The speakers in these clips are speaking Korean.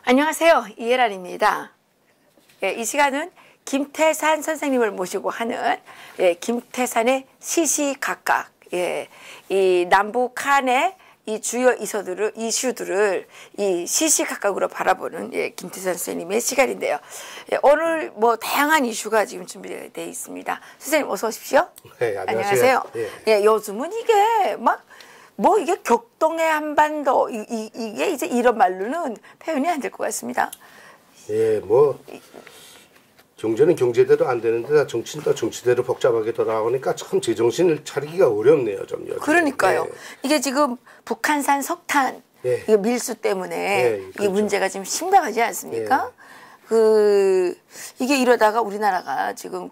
안녕하세요. 이혜란입니다. 이 시간은 김태산 선생님을 모시고 하는 김태산의 시시각각, 이 남북한의 이 주요 이슈들을 이 시시각각으로 바라보는 김태산 선생님의 시간인데요. 오늘 뭐 다양한 이슈가 지금 준비되어 있습니다. 선생님 어서 오십시오. 네, 안녕하세요. 요즘은 이게 이게 격동의 한반도 이게 이제 이런 말로는 표현이 안 될 것 같습니다. 경제는 경제대로 안 되는데 정치는 또 정치대로 복잡하게 돌아가니까 참 제정신을 차리기가 어렵네요, 좀. 그러니까요. 이게 지금 북한산 석탄 이게 밀수 때문에 그렇죠. 이 문제가 지금 심각하지 않습니까? 이게 이러다가 우리나라가 지금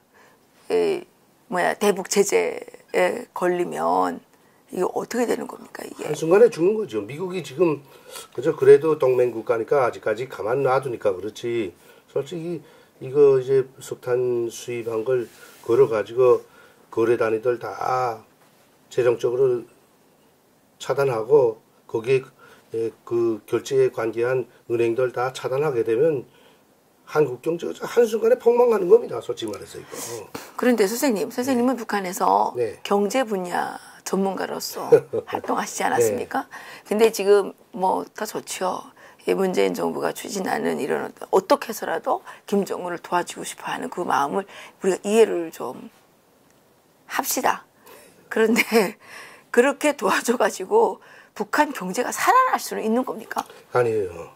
대북 제재에 걸리면 이게 어떻게 되는 겁니까, 이게? 한순간에 죽는 거죠. 미국이 지금 그래도 동맹 국가니까 아직까지 가만 놔두니까 그렇지. 솔직히 이거 이제 석탄 수입한 걸 걸어가지고 거래단위들 다 재정적으로 차단하고 거기에 그 결제에 관계한 은행들 다 차단하게 되면 한국 경제가 한순간에 폭망하는 겁니다. 솔직히 말해서 이거. 그런데 선생님은 북한에서 경제 분야 전문가로서 활동하시지 않았습니까? 근데 지금 더 좋죠. 문재인 정부가 추진하는 이런 어떻게 해서라도 김정은을 도와주고 싶어하는 그 마음을 우리가 이해를 좀 합시다. 그런데 그렇게 도와줘가지고 북한 경제가 살아날 수는 있는 겁니까? 아니에요.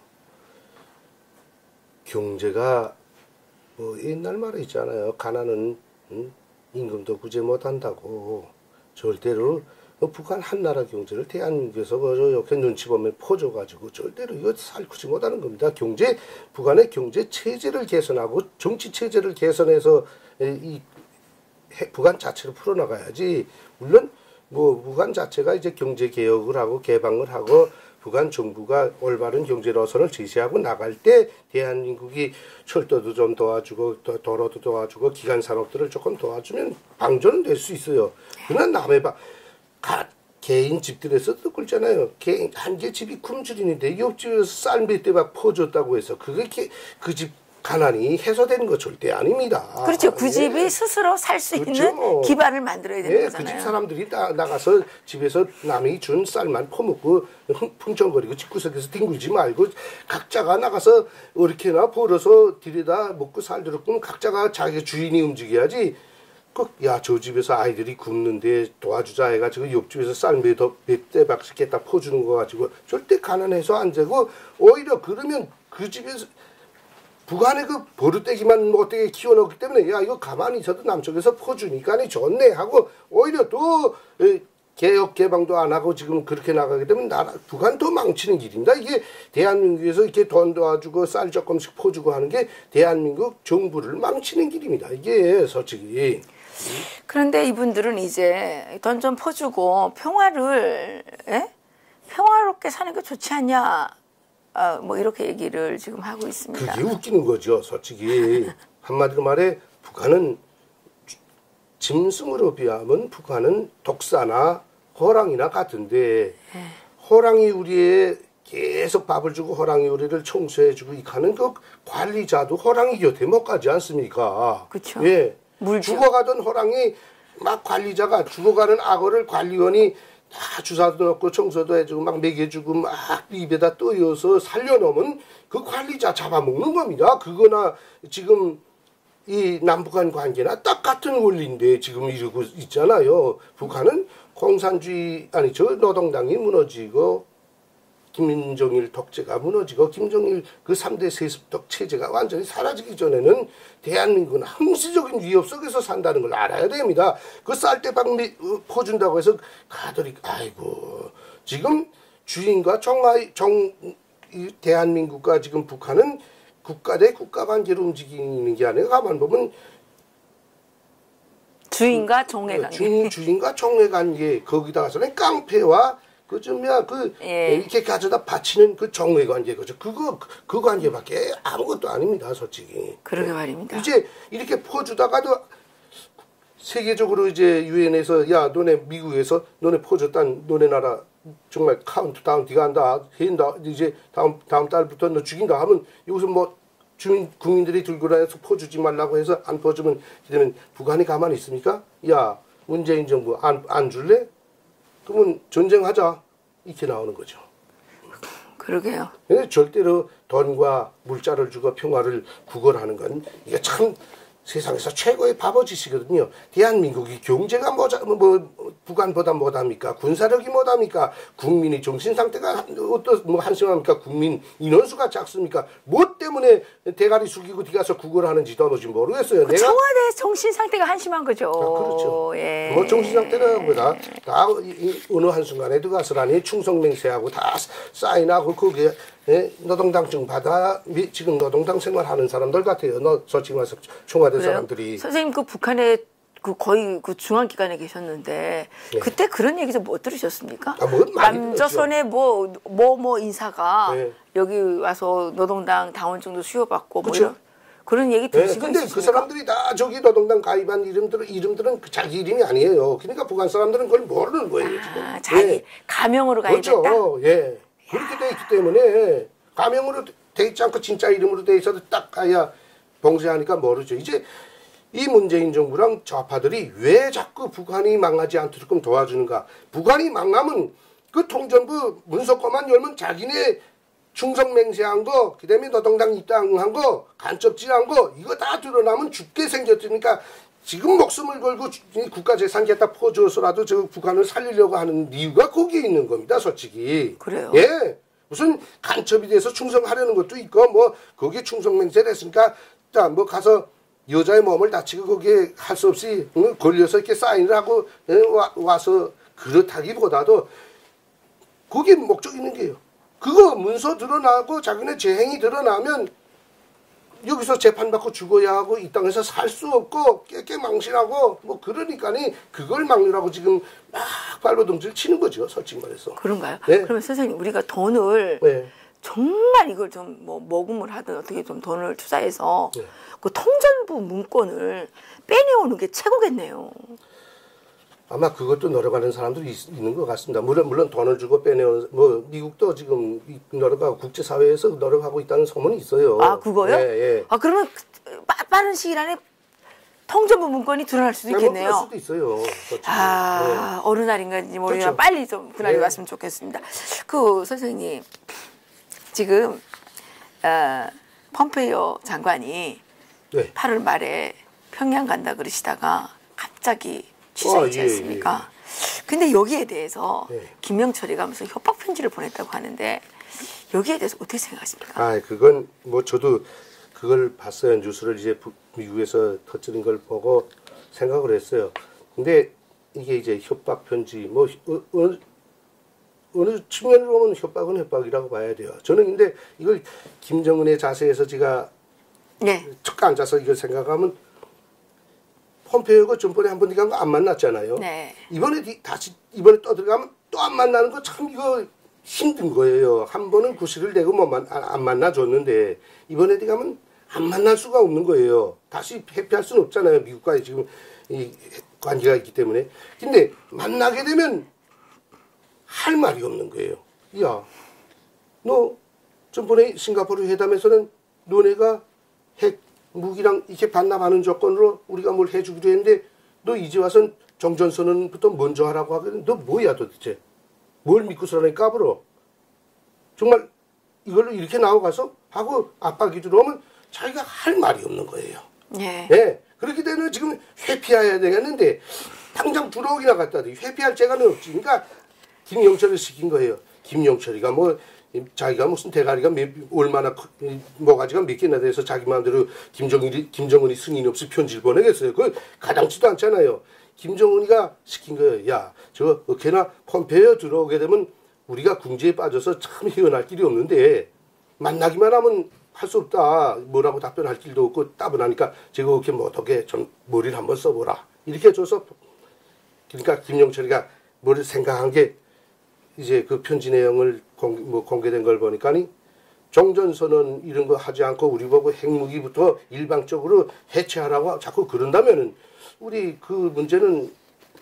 경제가 옛날 말에 있잖아요. 가난은 임금도 구제 못한다고. 절대로 북한 한나라 경제를 대한민국에서 이렇게 눈치 보면 퍼줘가지고 절대로 이거 살구지 못하는 겁니다. 북한의 경제 체제를 개선하고 정치 체제를 개선해서 이 북한 자체를 풀어나가야지. 물론 북한 자체가 이제 경제 개혁을 하고 개방을 하고 북한 정부가 올바른 경제 노선을 제시하고 나갈 때 대한민국이 철도도 좀 도와주고 도로도 도와주고 기간 산업들을 조금 도와주면 방전은 될 수 있어요. 그러나 남의 개인 집들에서도 그렇잖아요. 한 개 집이 굶주리는데 옆집에서 쌀 몇 대 막 퍼줬다고 해서 그게 그 집 가난이 해소되는 거 절대 아닙니다. 그렇죠. 그 집이 스스로 살 수 있는 기반을 만들어야 되는 거잖아요. 그 집 사람들이 나가서 집에서 남이 준 쌀만 퍼먹고 풍청거리고 집구석에서 뒹굴지 말고 각자가 나가서 어렵게나 벌어서 들여다 먹고 살도록 각자가 자기 주인이 움직여야지. 저 집에서 아이들이 굶는데 도와주자 해가지고 옆집에서 쌀 몇 대 박씩 갖다 퍼주는 거 가지고 절대 가난해서 안 되고 오히려 그러면 그 집에서 북한의 그 버릇대기만 어떻게 키워놓기 때문에 이거 가만히 있어도 남쪽에서 퍼주니까 좋네 하고 오히려 또 개혁 개방도 안 하고 지금 그렇게 나가게 되면 북한 더 망치는 길입니다. 이게 대한민국에서 이렇게 돈 도와주고 쌀 조금씩 퍼주고 하는 게 대한민국 정부를 망치는 길입니다. 이게 솔직히. 그런데 이분들은 이제 돈 좀 퍼주고 평화롭게 사는 게 좋지 않냐, 이렇게 얘기를 지금 하고 있습니다. 그게 웃기는 거죠, 솔직히. 한마디로 말해 북한은 짐승으로 비하면 북한은 독사나 호랑이나 같은데 호랑이 우리에 계속 밥을 주고 호랑이 우리를 청소해주고 이카는 그 관리자도 호랑이 곁에 못 가지 않습니까? 그렇죠. 죽어가던 호랑이 막 관리자가 죽어가는 악어를 관리원이 다 주사도 넣고 청소도 해주고 막 먹여주고 막 입에다 떠여서 살려놓으면 그 관리자 잡아먹는 겁니다. 그거나 지금 이 남북한 관계나 딱 같은 원리인데 지금 이러고 있잖아요. 북한은 노동당이 무너지고 김정일 독재가 무너지고 김정일 그 3대 세습독 체제가 완전히 사라지기 전에는 대한민국은 항시적인 위협 속에서 산다는 걸 알아야 됩니다. 그 쌀대박 퍼준다고 해서 가들이 지금 주인과 대한민국과 지금 북한은 국가 대 국가 관계로 움직이는 게 아니라 가만 보면 주인과 종의 관계. 주인과 종의 관계 거기다가서는 깡패와 이렇게 가져다 바치는 그 정의 관계 거죠. 그 관계밖에 아무것도 아닙니다, 솔직히. 그러게 말입니다. 이제 이렇게 퍼주다가도 세계적으로 이제 유엔에서 너네 미국에서 너네 퍼줬단 너네 나라 정말 카운트다운 네가 한다, 해인다, 이제 다음 달부터 너 죽인다 하면 여기서 뭐 국민들이 들고 다녀서 퍼주지 말라고 해서 안 퍼주면 그러면 북한이 가만히 있습니까? 야, 문재인 정부 안 줄래? 그러면 전쟁하자 이렇게 나오는 거죠. 그러게요. 근데 절대로 돈과 물자를 주고 평화를 구걸하는 건 이게 참 세상에서 최고의 바보짓이거든요. 대한민국이 경제가 뭐 북한보다 못합니까? 군사력이 못합니까? 국민이 정신 상태가 한심합니까? 국민 인원수가 작습니까? 뭐 때문에 대가리 숙이고 뒤가서 구걸하는지 도무지 모르겠어요. 내가 청와대 정신 상태가 한심한 거죠. 그렇죠. 예. 뭐 정신 상태라고 다 어느 한 순간에 들어가서라니 충성맹세하고 다 사인하고 그게 노동당증 받아 지금 노동당 생활하는 사람들 같아요. 솔직히 말해서 청와대 그래요? 사람들이. 선생님 그 북한에 그 거의 그 중앙기관에 계셨는데 네. 그때 그런 얘기 좀 못 들으셨습니까? 많이 남조선의 뭐 인사가 네. 여기 와서 노동당 당원증도 수여받고 뭐 그쵸? 이런 그런 얘기 들으신 거 근데 있으십니까? 그 사람들이 다 저기 노동당 가입한 이름들은 자기 이름이 아니에요. 그러니까 북한 사람들은 그걸 모르는 거예요. 지금. 자기 가명으로 가입했다? 그렇죠. 예. 그렇게 돼 있기 때문에 가명으로 돼 있지 않고 진짜 이름으로 돼 있어도 딱 가야 봉쇄하니까 모르죠. 이제 이 문재인 정부랑 좌파들이 왜 자꾸 북한이 망하지 않도록 도와주는가. 북한이 망하면 그 통전부 문서권만 열면 자기네 충성맹세한 거, 그 다음에 노동당 입당한 거, 간첩질한 거, 이거 다 드러나면 죽게 생겼으니까 지금 목숨을 걸고 국가재산 갖다 퍼줘서라도 저 북한을 살리려고 하는 이유가 거기에 있는 겁니다, 솔직히. 그래요? 예. 무슨 간첩이 돼서 충성하려는 것도 있고, 뭐, 거기에 충성맹세를 했으니까, 뭐 가서 여자의 몸을 다치고 거기에 할 수 없이 걸려서 이렇게 사인을 하고 와서 그렇다기보다도 거기에 목적 있는 게요. 그거 문서 드러나고 자기네 재행이 드러나면 여기서 재판받고 죽어야 하고 이 땅에서 살 수 없고 깨깨망신하고 뭐 그러니까니 그걸 막느라고 지금 막 발버둥질 치는 거죠. 솔직히 말해서. 그런가요? 네. 그러면 선생님 우리가 돈을 네. 정말 이걸 좀 뭐 모금을 하든 어떻게 좀 돈을 투자해서 네. 그 통전부 문건을 빼내오는 게 최고겠네요. 아마 그것도 노력하는 사람들이 있는 것 같습니다. 물론 돈을 주고 빼내오는, 뭐, 미국도 지금 노력하고 국제사회에서 노력하고 있다는 소문이 있어요. 아, 그거요? 예, 예. 아, 그러면 빠른 시일 안에 통전부 문건이 드러날 수도 있겠네요. 그럴 수도 있어요. 아, 어느 날인가인지 모르지만 그렇죠. 빨리 좀 그날이 네. 왔으면 좋겠습니다. 그 선생님, 지금 폼페이오 장관이 네. 8월 말에 평양 간다 그러시다가 갑자기 취소했지 예, 않습니까? 근데 여기에 대해서 네. 김명철이가 무슨 협박 편지를 보냈다고 하는데 여기에 대해서 어떻게 생각하십니까? 아, 그건 뭐 저도 그걸 봤어요. 뉴스를 이제 미국에서 터뜨린 걸 보고 생각을 했어요. 근데 이게 이제 협박 편지 뭐 어느 측면으로 보면 협박은 협박이라고 봐야 돼요. 저는 근데 이걸 김정은의 자세에서 제가 네. 척 앉아서 이걸 생각하면 폼페이오가 전번에 한 번 들어간 거 안 만났잖아요. 네. 이번에 또 들어가면 또 안 만나는 거 참 이거 힘든 거예요. 한 번은 구실을 내고 안 만나줬는데 이번에 들어가면 안 만날 수가 없는 거예요. 다시 회피할 수는 없잖아요. 미국과의 지금 이 관계가 있기 때문에. 근데 만나게 되면 할 말이 없는 거예요. 야, 너 전번에 싱가포르 회담에서는 너네가 핵 무기랑 이렇게 반납하는 조건으로 우리가 뭘 해주기로 했는데 너 이제 와선 정전선언부터 먼저 하라고 하거든. 너 뭐야 도대체? 뭘 믿고서라니 까불어. 정말 이걸로 이렇게 나와가서 하고 압박이 들어오면 자기가 할 말이 없는 거예요. 예. 네. 그렇게 되면 지금 회피해야 되겠는데 당장 들어오기나 갖다 대 회피할 재간은 없지. 그러니까 김영철을 시킨 거예요. 김영철이가 뭐 자기가 무슨 대가리가 얼마나 뭐가지가 몇 개나 돼서 자기 마음대로 김정은이 승인 없이 편지를 보내겠어요. 그걸 가당치도 않잖아요. 김정은이가 시킨 거예요. 야, 저 어깨나 폼페이오 들어오게 되면 우리가 궁지에 빠져서 참 헤어날 길이 없는데 만나기만 하면 할 수 없다. 뭐라고 답변할 길도 없고 따분하니까 제가 그렇게 못하게 좀 머리를 한번 써보라. 이렇게 해줘서 그러니까 김영철이가 뭘 생각한 게 이제 그 편지 내용을 공개된 걸 보니까니 정전선언 이런 거 하지 않고 우리 보고 핵무기부터 일방적으로 해체하라고 자꾸 그런다면은 우리 그 문제는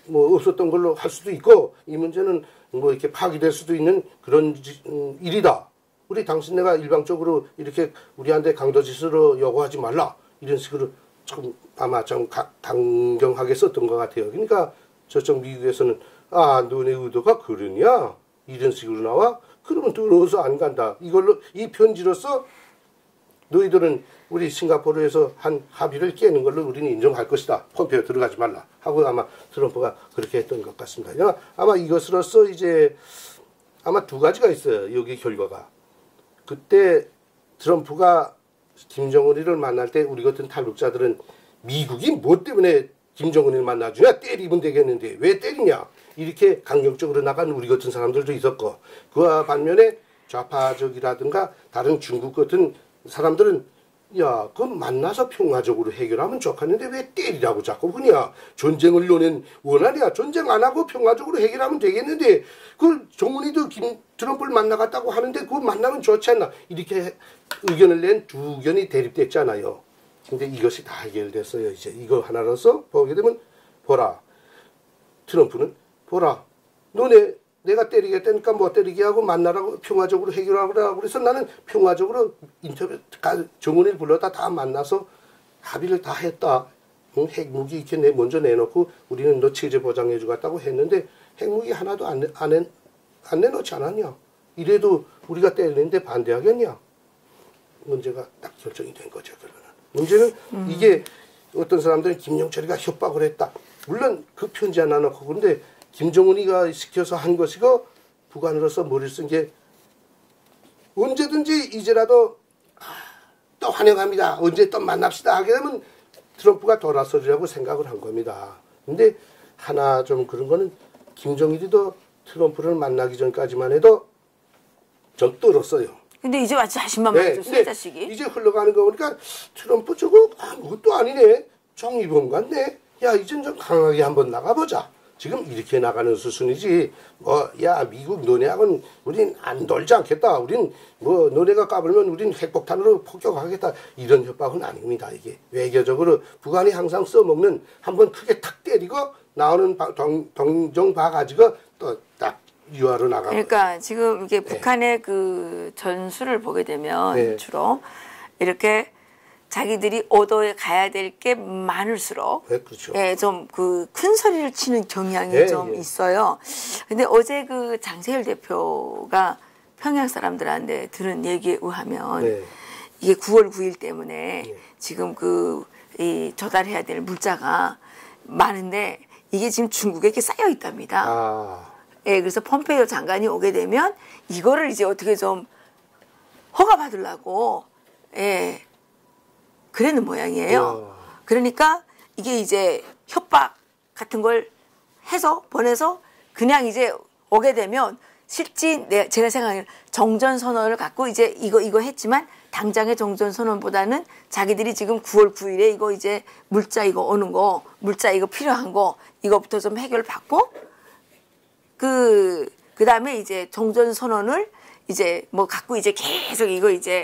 뭐 없었던 걸로 할 수도 있고 이 문제는 뭐 이렇게 파기될 수도 있는 그런 일이다. 우리 당신네가 일방적으로 이렇게 우리한테 강도짓으로 요구하지 말라 이런 식으로 좀 아마 좀 강경하게 썼던 것 같아요. 그러니까 저쪽 미국에서는 아 너네 의도가 그러냐 이런 식으로 나와 그러면 더러워서 안 간다. 이걸로 이 편지로서 너희들은 우리 싱가포르에서 한 합의를 깨는 걸로 우리는 인정할 것이다. 폼페이오 들어가지 말라 하고 아마 트럼프가 그렇게 했던 것 같습니다. 아마 이것으로서 이제 아마 두 가지가 있어요. 여기 결과가. 그때 트럼프가 김정은이를 만날 때 우리 같은 탈북자들은 미국이 뭐 때문에 김정은이를 만나주냐 때리면 되겠는데 왜 때리냐 이렇게 강력적으로 나간 우리 같은 사람들도 있었고 그와 반면에 좌파적이라든가 다른 중국 같은 사람들은 야, 그건 만나서 평화적으로 해결하면 좋겠는데 왜 때리라고 자꾸 그냐? 전쟁을 원하냐? 전쟁 안 하고 평화적으로 해결하면 되겠는데 그 정은이도 트럼프를 만나갔다고 하는데 그거 만나면 좋지 않나? 이렇게 의견을 낸 두 의견이 대립됐잖아요. 근데 이것이 다 해결됐어요. 이제 이거 하나로서 보게 되면 보라. 트럼프는 보라. 너네 내가 때리겠다니까 못 때리게 하고 만나라고 평화적으로 해결하라고 그래서 나는 평화적으로 정은이를 불러다 다 만나서 합의를 다 했다. 핵무기 이렇게 먼저 내놓고 우리는 너 체제 보장해 주겠다고 했는데 핵무기 하나도 안 내놓지 않았냐. 이래도 우리가 때리는데 반대하겠냐. 문제가 딱 결정이 된 거죠. 그러면 문제는 이게 어떤 사람들은 김영철이가 협박을 했다. 물론 그 편지 하나 넣고 그런데 김정은이가 시켜서 한 것이고 북한으로서 머리를 쓴 게 언제든지 이제라도 또 환영합니다. 언제 또 만납시다 하게 되면 트럼프가 돌아서리라고 생각을 한 겁니다. 근데 하나 좀 그런 거는 김정일이도 트럼프를 만나기 전까지만 해도 좀 떨었어요. 근데 이제 마치 자신만 만져 세 자식이. 이제 흘러가는 거 보니까 트럼프 저거 아무것도 아니네. 정의범 같네. 야 이젠 좀 강하게 한번 나가보자. 지금 이렇게 나가는 수순이지 야 미국 너네하고는 우린 안 돌지 않겠다. 우린 뭐 너네가 까불면 우린 핵폭탄으로 폭격하겠다. 이런 협박은 아닙니다. 이게 외교적으로 북한이 항상 써먹는 한번 크게 탁 때리고 나오는 동정 봐가지고 또 딱 유화로 나가고. 그러니까 지금 이게 북한의 그 전술을 보게 되면 주로 이렇게 자기들이 오도에 가야 될 게 많을수록 그렇죠. 좀 그 큰 소리를 치는 경향이 좀 있어요. 근데 어제 그 장세일 대표가 평양 사람들한테 들은 얘기에 의하면 이게 9월 9일 때문에 지금 이 조달해야 될 물자가 많은데 이게 지금 중국에 이렇게 쌓여 있답니다. 그래서 폼페이오 장관이 오게 되면 이거를 이제 어떻게 좀 허가 받으려고 그러는 모양이에요. 그러니까 이게 이제 협박 같은 걸 해서 보내서 그냥 이제 오게 되면 실제 제가 생각하기에는 정전선언을 갖고 이제 이거 했지만 당장의 정전선언보다는 자기들이 지금 9월 9일에 이거 이제 물자 이거 오는 거 물자 이거 필요한 거 이거부터 좀 해결받고 그 다음에 이제 정전선언을 이제 뭐 갖고 이제 계속 이거 이제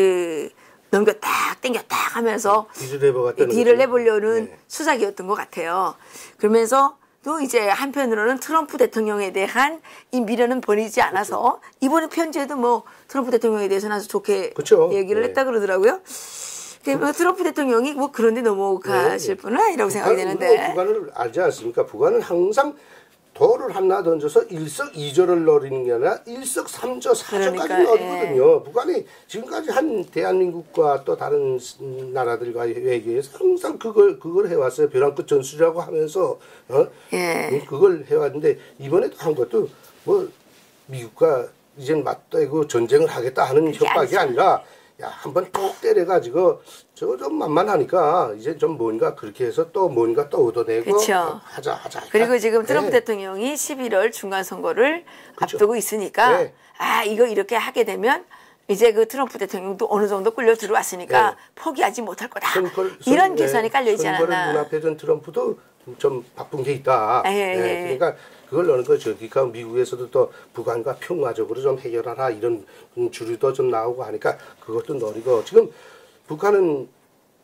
넘겼다 땡겼다 하면서 딜을 내보려는 수작이었던 것 같아요. 그러면서 또 이제 한편으로는 트럼프 대통령에 대한 이 미련은 버리지 않아서 이번에 편지에도 뭐 트럼프 대통령에 대해서는 아주 좋게 얘기를 했다 그러더라고요. 트럼프 대통령이 뭐 그런데 넘어가실 분은 아니라고 생각이 되는데. 북한을 알지 않습니까? 북한은 항상 돌을 하나 던져서 일석이조를 노리는 게 아니라 일석삼조4조까지 노리거든요. 북한이 지금까지 한 대한민국과 또 다른 나라들과의 외교에서 항상 그걸 해왔어요. 벼랑 끝 전술이라고 하면서 그걸 해왔는데 이번에도 한 것도 뭐 미국과 이젠 맞대고 전쟁을 하겠다 하는 협박이 아니라 야 한번 톡 때려가지고 저 좀 만만하니까 이제 좀 뭔가 그렇게 해서 또 뭔가 또 얻어내고 하자. 그리고 지금 트럼프 대통령이 11월 중간선거를 앞두고 있으니까 이거 이렇게 하게 되면 이제 그 트럼프 대통령도 어느 정도 끌려 들어왔으니까 포기하지 못할 거다. 이런 계산이 깔려 있지 않았나. 선거를 눈앞에 둔 트럼프도 좀 바쁜 게 있다. 그러니까 그걸 넣는 거죠. 그러니까 미국에서도 또 북한과 평화적으로 좀 해결하라 이런 주류도 좀 나오고 하니까 그것도 노리고 지금 북한은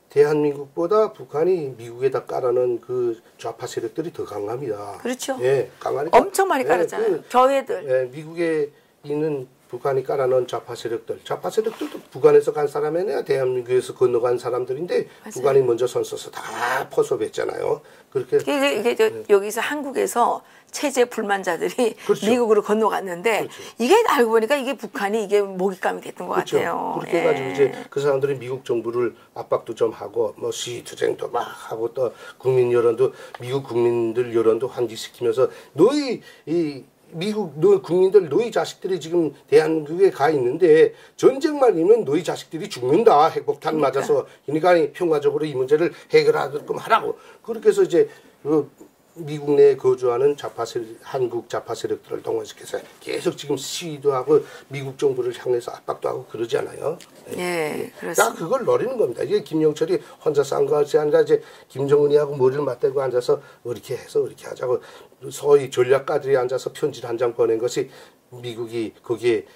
대한민국보다 북한이 미국에다 깔아놓은 그 좌파 세력들이 더 강합니다. 그렇죠. 예, 강하니까. 엄청 많이 깔았잖아요. 교회들. 예, 미국에 있는 북한이 깔아놓은 좌파 세력들도 북한에서 간 사람이 아니라 대한민국에서 건너간 사람들인데 맞아요. 북한이 먼저 선 써서 다 포섭했잖아요. 그렇게 이게 여기서 한국에서 체제 불만자들이 그렇죠. 미국으로 건너갔는데 그렇죠. 이게 알고 보니까 이게 북한이 이게 먹잇감이 됐던 것 그렇죠. 같아요. 그렇게 해가지고 이제 그 사람들이 미국 정부를 압박도 좀 하고 뭐 시위투쟁도 막 하고 또 국민 여론도 미국 국민들 여론도 환기시키면서 너희 이 미국 너 국민들 너희 자식들이 지금 대한민국에 가 있는데 전쟁만 이면 너희 자식들이 죽는다 핵폭탄 맞아서 그러니까 평화적으로 이 문제를 해결하게끔 하라고 그렇게 해서 이제 미국 내에 거주하는 한국 좌파 세력들을 동원시켜서 계속 지금 시위도 하고 미국 정부를 향해서 압박도 하고 그러지 않아요? 예, 그렇습니다. 그걸 노리는 겁니다. 이게 김영철이 혼자서 한 것이 아니라 이제 김정은이하고 머리를 맞대고 앉아서 이렇게 해서 이렇게 하자고 소위 전략가들이 앉아서 편지를 한 장 보낸 것이 미국이 거기에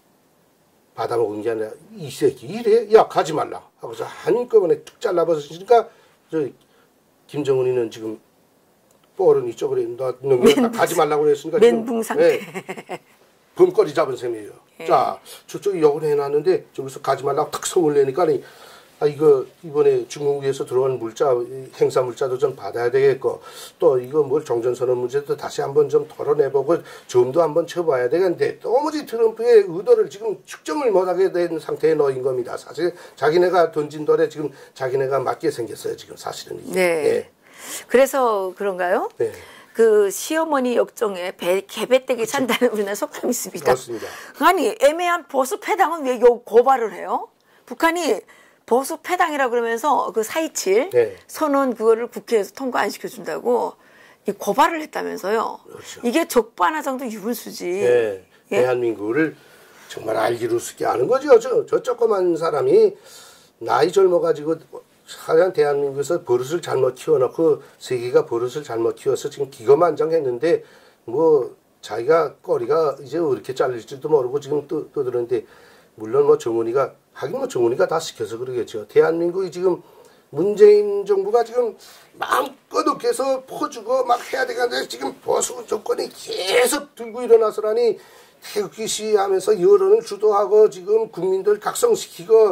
받아먹은 게 아니라 이 새끼 이래? 야 가지 말라 하고서 한꺼번에 툭 잘라버리니까 저 김정은이는 지금 뻘은 이쪽으로 가지 말라고 그랬으니까 멘붕 상태. 네, 범거리 잡은 셈이에요. 예. 자, 저쪽이 역을 해놨는데 저기서 가지 말라고 탁 성을 내니까 이거 이번에 중국에서 들어온 물자 행사 물자도 좀 받아야 되겠고 또 이거 뭘 종전선언 문제도 다시 한번 좀 털어내보고 점도 한번 쳐봐야 되겠는데 도무지 트럼프의 의도를 지금 측정을 못하게 된 상태에 놓인 겁니다. 사실 자기네가 던진 돌에 지금 자기네가 맞게 생겼어요. 지금 사실은. 네. 네. 그래서 그런가요? 네. 그 시어머니 역정에 개배떼기 찬다는 우리나라 속담이 있습니다. 맞습니다. 아니 애매한 보수 패당은 왜 고발을 해요? 북한이 보수 패당이라 그러면서 그 4.27 네. 선언 그거를 국회에서 통과 안 시켜준다고 이 고발을 했다면서요. 그렇죠. 이게 적반하장도 유분수지. 네. 예? 대한민국을 정말 알기로 쓰게 하는 거죠. 저 조그만 사람이 나이 젊어가지고 하여간 대한민국에서 버릇을 잘못 키워놓고 세계가 버릇을 잘못 키워서 지금 기거만장했는데 뭐 자기가 꼬리가 이제 어떻게 잘릴지도 모르고 지금 떠드는데 물론 뭐 정은이가 하긴 뭐 정은이가 다 시켜서 그러겠죠. 대한민국이 지금 문재인 정부가 지금 마음껏 어깨서 퍼주고 막 해야 되는데 지금 보수 정권이 계속 들고 일어나서라니 태극기 시위하면서 여론을 주도하고 지금 국민들 각성시키고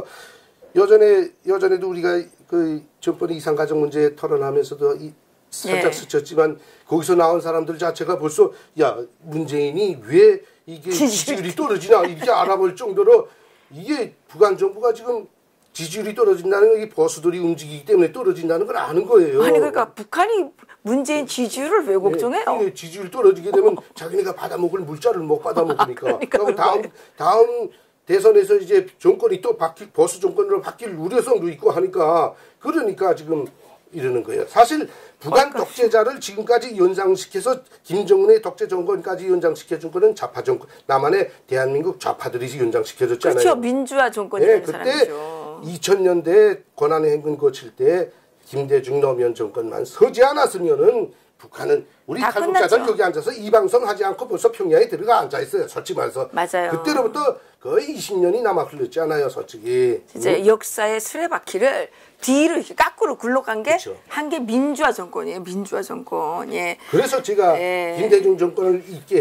여전에도 우리가 그 전번에 이산가족 문제 토론하면서도 살짝 스쳤지만 거기서 나온 사람들 자체가 벌써 야 문재인이 왜 이게 지지율이 떨어지나 이렇게 알아볼 정도로 이게 북한 정부가 지금 지지율이 떨어진다는 건 이 보수들이 움직이기 때문에 떨어진다는 걸 아는 거예요. 아니 그러니까 북한이 문재인 지지율을 왜 걱정해요? 네, 지지율 떨어지게 되면 자기네가 받아먹을 물자를 못 받아먹으니까. 그러니까 다음 대선에서 이제 정권이 또 보수 정권으로 바뀔 우려성도 있고 하니까 그러니까 지금 이러는 거예요. 사실 북한 독재자를 지금까지 연장시켜서 김정은의 독재 정권까지 연장시켜준 거는 좌파 정권, 남한의 대한민국 좌파들이 연장시켜줬잖아요. 그렇죠. 민주화 정권이라는 그때 사람이죠. 2000년대 권한의 행군 거칠 때 김대중 노무현 정권만 서지 않았으면은 북한은 우리 탈북자들 여기 앉아서 이 방송 하지 않고 벌써 평양에 들어가 앉아 있어요. 솔직히 말해서. 맞아요. 그때로부터 거의 20년이 남아 흘렀지 않아요, 솔직히. 진짜 역사의 수레바퀴를 뒤로 이렇게 거꾸로 굴러간 게 한 게 그렇죠. 민주화 정권이에요. 민주화 정권. 예. 그래서 제가 김대중 정권을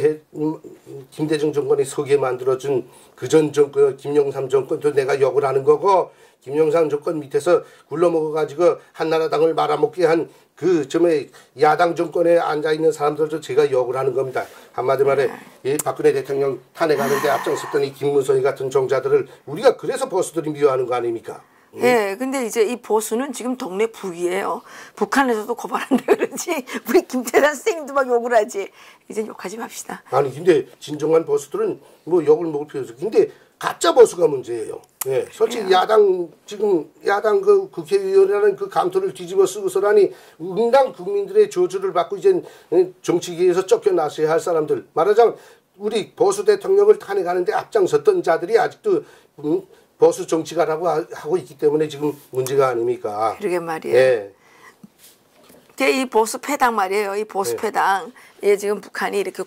김대중 정권이 서게 만들어준 그전 정권, 김영삼 정권도 내가 욕을 하는 거고 김영삼 정권 밑에서 굴러먹어가지고 한나라당을 말아먹게 한 그 점에 야당 정권에 앉아있는 사람들도 제가 욕을 하는 겁니다. 한마디 말해 박근혜 대통령 탄핵하는데 앞장섰던 이 김문성이 같은 종자들을 우리가 그래서 보수들이 미워하는 거 아닙니까? 네, 근데 이제 이 보수는 지금 동네 북이에요. 북한에서도 고발한다 그러지. 우리 김태단 선생님도 막 욕을 하지. 이제 욕하지 맙시다. 아니 근데 진정한 보수들은 뭐 욕을 먹을 필요 없어. 근데 가짜 보수가 문제예요. 예, 솔직히 야당 그 국회의원이라는 그 감토를 뒤집어 쓰고서라니 응당 국민들의 저주를 받고 이제 정치계에서 쫓겨나셔야 할 사람들 말하자면 우리 보수 대통령을 탄핵하는데 앞장섰던 자들이 아직도 보수 정치가라고 하고 있기 때문에 지금 문제가 아닙니까? 그러게 말이에요. 예. 이 보수 패당 말이에요. 이 보수 패당. 예, 지금 북한이 이렇게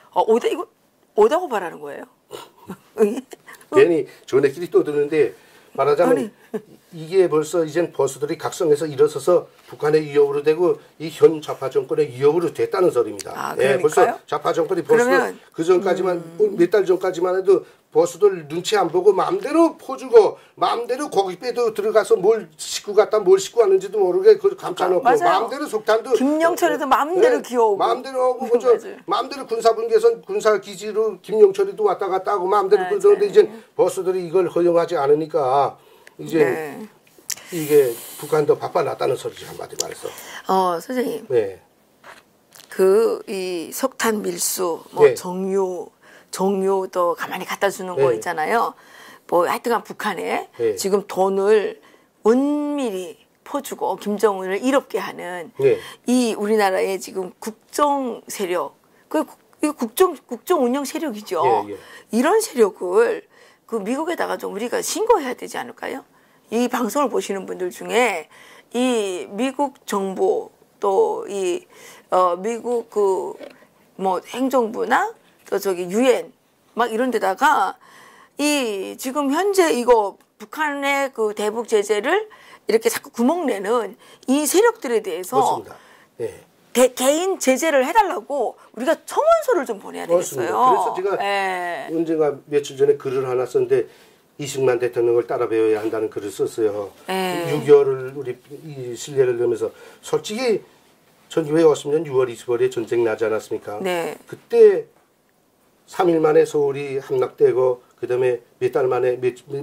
오다 고발하는 거예요. 괜히 저네끼리 떠드는데 말하자면 이게 벌써 이젠 보수들이 각성해서 일어서서 북한의 위협으로 되고 이 현 좌파 정권의 위협으로 됐다는 소리입니다. 아, 예, 벌써 좌파 정권이 벌써 그 전까지만 몇 달 전까지만 해도 보수들 눈치 안 보고 마음대로 퍼주고 마음대로 고깃배도 들어가서 뭘 싣고 갔다 뭘 싣고 왔는지도 모르게 그걸 감싸놓고 마음대로 속탄도 김영철이도 마음대로 귀여우고 마음대로 하고 그저 마음대로 군사분계선 군사기지로 김영철이도 왔다 갔다 하고 마음대로 그러는데 이제 보수들이 이걸 허용하지 않으니까 이제 이게 북한도 바빠놨다는 소리죠 한마디 말해서. 선생님. 네. 그 이 석탄 밀수 뭐 정유도 가만히 갖다 주는 거 있잖아요. 뭐 하여튼간 북한에 지금 돈을 은밀히 퍼주고 김정은을 이롭게 하는 이 우리나라의 지금 국정 세력, 이거 국정 운영 세력이죠. 이런 세력을 그 미국에다가 좀 우리가 신고해야 되지 않을까요? 이 방송을 보시는 분들 중에 이 미국 정부 또 이 미국 그 뭐 행정부나 또 저기 유엔 막 이런 데다가 이 지금 현재 이거 북한의 그 대북 제재를 이렇게 자꾸 구멍 내는 이 세력들에 대해서 개인 제재를 해달라고 우리가 청원서를 좀 보내야 되겠어요. 그래서 제가 언젠가 며칠 전에 글을 하나 썼는데 이승만 대통령을 따라 배워야 한다는 글을 썼어요. 6.25를 우리 이 신뢰를 넣으면서 솔직히 1950년 6월 25일에 전쟁 나지 않았습니까? 그때 3일 만에 서울이 함락되고 그다음에 몇 달 만에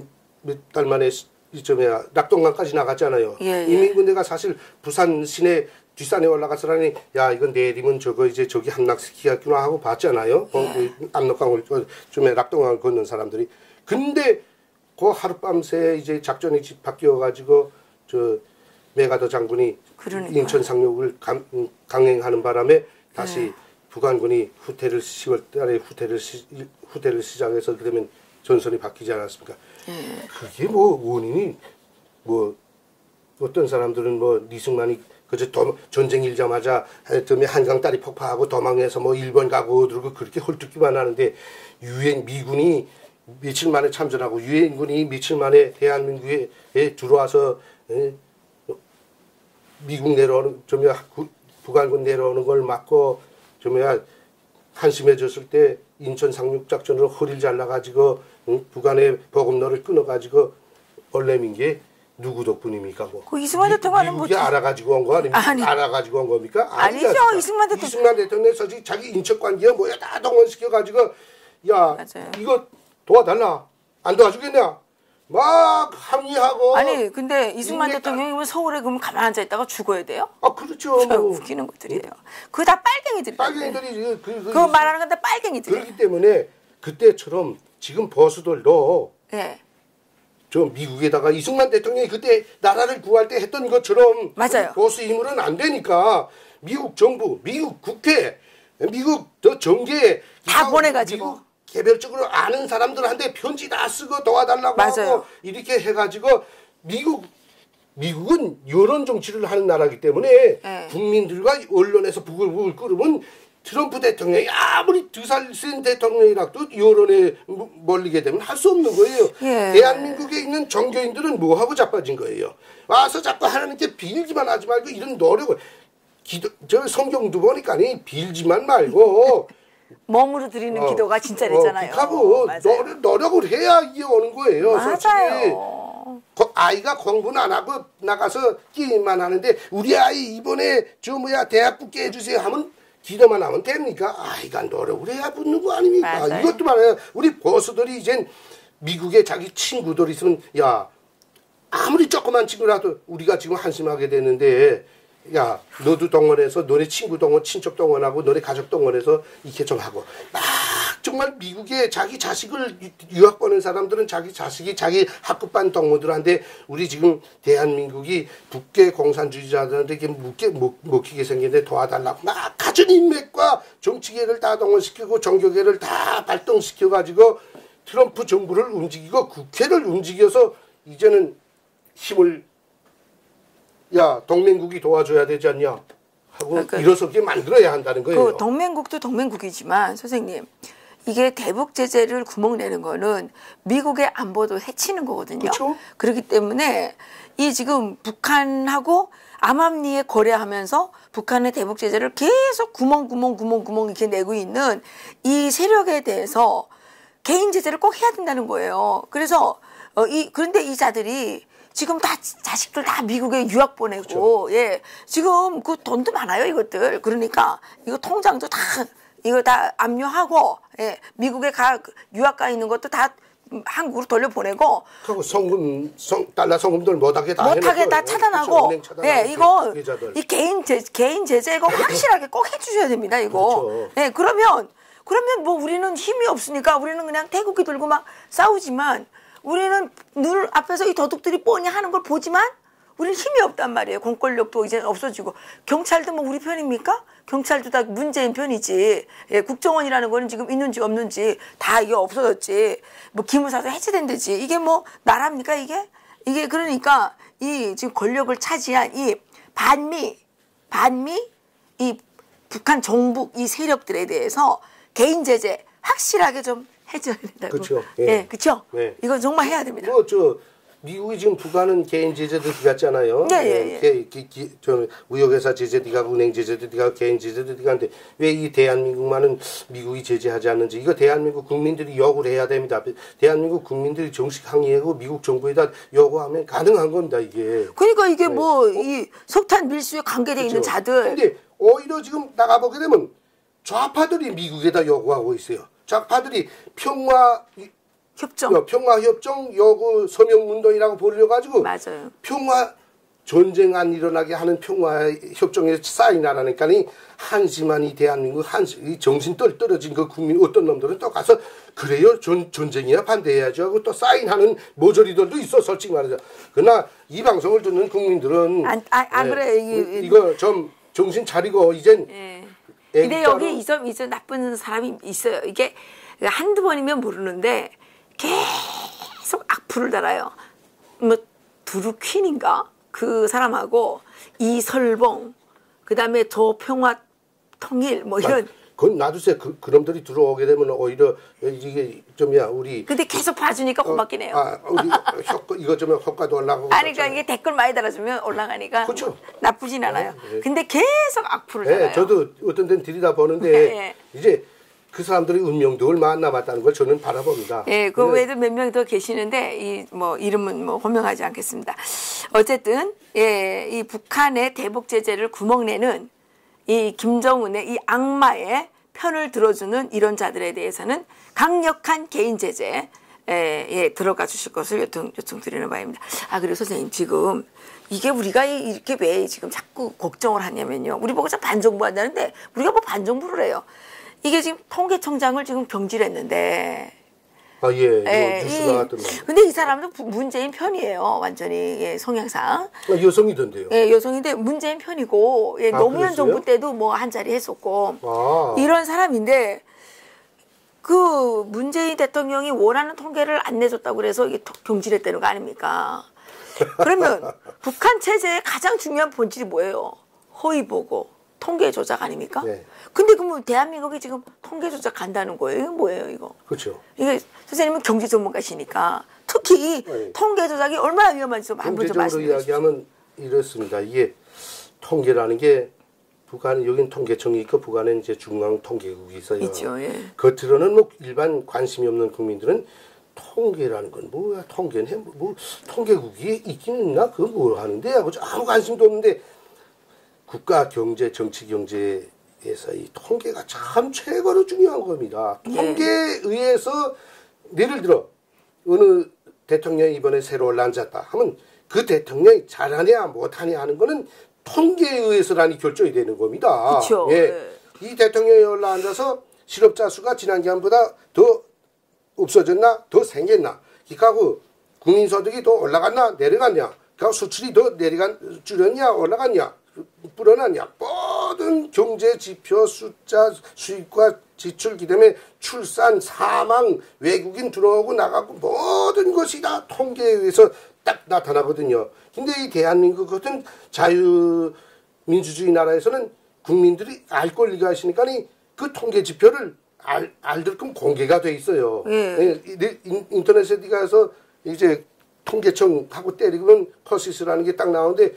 이쯤에 낙동강까지 나갔잖아요. 인민군대가 사실 부산 시내 뒷산에 올라가서라니 야 이건 내리면 저거 이제 저기 함락시키겠구나 하고 봤잖아요. 압록강을 좀에 낙동강을 걷는 사람들이. 근데 그 하룻밤새 이제 작전이 바뀌어가지고 저 메가더 장군이 인천 상륙을 강행하는 바람에 다시 북한군이 후퇴를 10월달에 후퇴를 시작해서 그러면 전선이 바뀌지 않았습니까? 그게 뭐 원인이 뭐 어떤 사람들은 뭐 이승만이 그저 전쟁 일자마자 한강 다리 폭파하고 도망해서 뭐 일본 가고 그러고 그렇게 헐뜯기만 하는데 유엔 미군이 며칠 만에 참전하고 유엔군이 며칠 만에 대한민국에 들어와서 미국 내려오는 북한군 내려오는 걸 막고 한심해졌을 때 인천 상륙작전으로 허리를 잘라가지고 북한의 보급로를 끊어가지고 얼레민 게 누구 덕분입니까? 뭐. 그 이승만 대통령은 미국이 알아가지고 온 거 아닙니까? 알아가지고 온 겁니까? 아니죠. 이승만 대통령. 이승만 대통령에서 자기 인척관계에 뭐야 다 동원시켜가지고 야 이거 도와달라. 안 도와주겠냐? 막 항의하고. 아니 근데 이승만 대통령이 서울에 그러면 가만 앉아 있다가 죽어야 돼요? 아 그렇죠. 뭐. 웃기는 것들이에요. 그거 다 빨갱이들이. 빨갱이들이 그거 말하는 건데 빨갱이들이. 그렇기 때문에 그때처럼 지금 보수들도 저 미국에다가 이승만 대통령이 그때 나라를 구할 때 했던 것처럼 보수 힘으로는 안 되니까 미국 정부, 미국 국회, 미국 정계 다 보내가지고 개별적으로 아는 사람들한테 편지 다 쓰고 도와달라고 하고 이렇게 해가지고 미국은 여론 정치를 하는 나라이기 때문에 국민들과 언론에서 부글부글 끓으면 트럼프 대통령이 아무리 2살 센 대통령이라도 여론에 몰리게 되면 할 수 없는 거예요. 대한민국에 있는 종교인들은 뭐하고 자빠진 거예요. 와서 자꾸 하나님께 빌기만 하지 말고 이런 노력을 저 성경도 보니까 빌지만 말고 몸으로 드리는 기도가 진짜랬잖아요. 하고 노력을 해야 이게 오는 거예요. 맞아요. 아이가 공부는 안 하고 나가서 게임만 하는데 우리 아이 이번에 대학 붙게 해주세요 하면 기도만 하면 됩니까? 아이가 노력을 해야 붙는 거 아닙니까? 이것도 말해요. 우리 보수들이 이젠 미국에 자기 친구들 있으면 야 아무리 조그만 친구라도 우리가 지금 한심하게 되는데 야 너도 동원해서 너네 친구 동원 친척 동원하고 너네 가족 동원해서 이렇게 좀 하고 막 정말 미국에 자기 자식을 유학 보낸 사람들은 자기 자식이 자기 학급반 동무들한테 우리 지금 대한민국이 북괴 공산주의자들한테 이렇게 먹히게 생겼는데 도와달라고 막 가진 인맥과 정치계를 다 동원시키고 종교계를 다 발동시켜가지고 트럼프 정부를 움직이고 국회를 움직여서 이제는 힘을 야 동맹국이 도와줘야 되지 않냐 하고 일어서게 만들어야 한다는 거예요. 그 동맹국도 동맹국이지만 선생님 이게 대북 제재를 구멍 내는 거는 미국의 안보도 해치는 거거든요. 그렇죠? 그렇기 때문에 이 지금 북한하고 암암리에 거래하면서 북한의 대북 제재를 계속 구멍 이렇게 내고 있는 이 세력에 대해서 개인 제재를 꼭 해야 된다는 거예요. 그래서 그런데 이 자들이 지금 다 자식들 다 미국에 유학 보내고 그렇죠. 예 지금 그 돈도 많아요 이것들. 그러니까 이거 통장도 다 이거 다 압류하고 예 미국에 유학 가 있는 것도 다 한국으로 돌려보내고 그리고 달러 송금들 못하게 다 차단하고 그렇죠, 예 이거 이 개인 제재 이거 확실하게 꼭 해주셔야 됩니다 이거. 그렇죠. 예 그러면 뭐 우리는 힘이 없으니까 우리는 그냥 태극기 들고 막 싸우지만 우리는 눈 앞에서 이 도둑들이 뻔히 하는 걸 보지만 우리는 힘이 없단 말이에요. 공권력도 이제 없어지고 경찰도 뭐 우리 편입니까? 경찰도 다 문재인 편이지. 예, 국정원이라는 거는 지금 있는지 없는지 다 이게 없어졌지. 뭐 기무사도 해체된대지. 이게 뭐 나라입니까 이게? 이게 그러니까 이 지금 권력을 차지한 이 반미 이 북한 정부 이 세력들에 대해서 개인 제재 확실하게 좀 해줘야 된다고. 그렇죠. 예, 네, 그렇죠. 네. 이건 정말 해야 됩니다. 미국이 지금 북한은 개인 제재도 들어갔잖아요. 무역회사 제재도 들어가고 은행 제재도 들어가고 개인 제재도 들어가는데 왜 이 대한민국만은 미국이 제재하지 않는지 이거 대한민국 국민들이 요구를 해야 됩니다. 대한민국 국민들이 정식 항의하고 미국 정부에다 요구하면 가능한 겁니다 이게. 그러니까 이게 뭐 이 석탄 밀수에 관계되어 있는 자들. 근데 오히려 지금 나가보게 되면 좌파들이 미국에다 요구하고 있어요. 좌파들이 평화협정 요구 서명운동이라고 불려가지고 맞아요. 평화 전쟁 안 일어나게 하는 평화협정에 사인하라니까 한심한 이 대한민국 이 정신 떨어진 그 국민 어떤 놈들은 또 가서 그래요 전쟁이야 반대해야죠 하고 또 사인하는 모조리들도 있어 솔직히 말하자. 그러나 이 방송을 듣는 국민들은 안 그래 이거 좀 정신 차리고 이젠 근데 여기 이 나쁜 사람이 있어요. 이게 한두 번이면 모르는데 계속 악플을 달아요. 뭐 두루퀸인가 그 사람하고 이설봉 그다음에 저평화 통일 뭐 이런. 그건 놔두세요. 그놈들이 들어오게 되면 오히려 이게 좀야 우리. 근데 계속 봐주니까 고맙긴 해요. 우리 이거 좀 효과도 올라가고. 그러니까 이게 댓글 많이 달아주면 올라가니까. 그렇죠. 나쁘진 않아요. 근데 계속 악플을 달아요. 저도 어떤 데는 들이다 보는데 이제. 그 사람들이 운명도 얼마 안 남았다는 걸 저는 바라봅니다. 예, 그 외에도 몇 명 더 계시는데 이름은 호명하지 않겠습니다. 어쨌든 이 북한의 대북 제재를 구멍내는 이 김정은의 이 악마의 편을 들어주는 이런 자들에 대해서는 강력한 개인 제재 들어가 주실 것을 요청드리는 바입니다. 그리고 선생님 지금 이게 우리가 이렇게 왜 지금 자꾸 걱정을 하냐면요. 우리 보고 반정부 한다는데 우리가 뭐 반정부를 해요. 이게 지금 통계청장을 지금 경질했는데. 뉴스 나왔던데. 근데 이 사람도 문재인 편이에요. 완전히 성향상. 여성이던데요. 여성인데 문재인 편이고 노무현 정부 때도 뭐 한 자리 했었고 이런 사람인데 그 문재인 대통령이 원하는 통계를 안 내줬다고 그래서 이게 경질했다는 거 아닙니까? 그러면 북한 체제의 가장 중요한 본질이 뭐예요? 허위 보고. 통계 조작 아닙니까? 네. 근데 그러면 대한민국이 지금 통계 조작한다는 거예요? 이거 뭐예요, 이거? 그렇죠. 이게 선생님은 경제 전문가시니까 특히 통계 조작이 얼마나 위험한지 좀 한번 좀 말씀해 주십시오. 이야기하면 이렇습니다. 이게 통계라는 게 북한은 여긴 통계청이 있고 북한은 이제 중앙 통계국이 있어요. 있죠. 겉으로는 뭐 일반 관심이 없는 국민들은 통계라는 건 뭐야? 통계는 뭐 통계국이 있긴 있나? 그거 뭘 하는데? 하고 아무 관심도 없는데. 국가 경제, 정치 경제에서 이 통계가 참 최고로 중요한 겁니다. 통계에 의해서 예를 들어 어느 대통령이 이번에 새로 올라앉았다 하면 그 대통령이 잘하냐 못하냐 하는 거는 통계에 의해서라니 결정이 되는 겁니다. 그렇죠. 이 대통령이 올라앉아서 실업자 수가 지난 기간보다 더 없어졌나 더 생겼나 그리고 국민소득이 더 올라갔나 내려갔냐 그리고 수출이 더 줄었냐 올라갔냐 불어났냐 모든 경제 지표 숫자 수입과 지출 그다음에 출산 사망 외국인 들어오고 나가고 모든 것이 다 통계에 의해서 딱 나타나거든요. 근데 이 대한민국 같은 자유민주주의 나라에서는 국민들이 알 권리가 있으니까 그 통계 지표를 알들끔 공개가 돼 있어요. 예. 인터넷에 가서 이제 통계청하고 때리면 퍼시스라는 게 딱 나오는데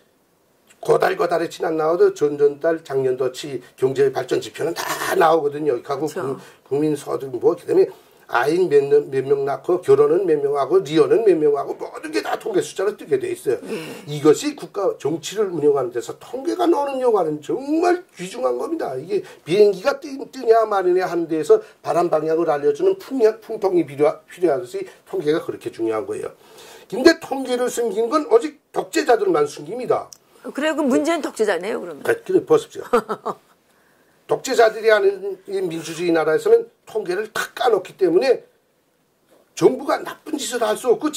거달거달해치 안 나와도 전전달 작년도치 경제발전 지표는 다 나오거든요. 가구 그렇죠. 국민 소득 뭐 그다음에 아이 몇 명 낳고 결혼은 몇 명하고 리언은 몇 명하고 모든 게 다 통계 숫자로 뜨게 돼 있어요. 이것이 국가 정치를 운영하는 데서 통계가 나오는 영화는 정말 귀중한 겁니다. 이게 비행기가 뜨냐 마느냐 하는 데에서 바람 방향을 알려주는 풍통이 필요하듯이 통계가 그렇게 중요한 거예요. 근데 통계를 숨긴 건 오직 독재자들만 숨깁니다. 그래, 그 문제는 독재자네요, 그러면. 그래, 보십시오. 독재자들이 하는 이 민주주의 나라에서는 통계를 탁 까놓기 때문에 정부가 나쁜 짓을 할 수 없고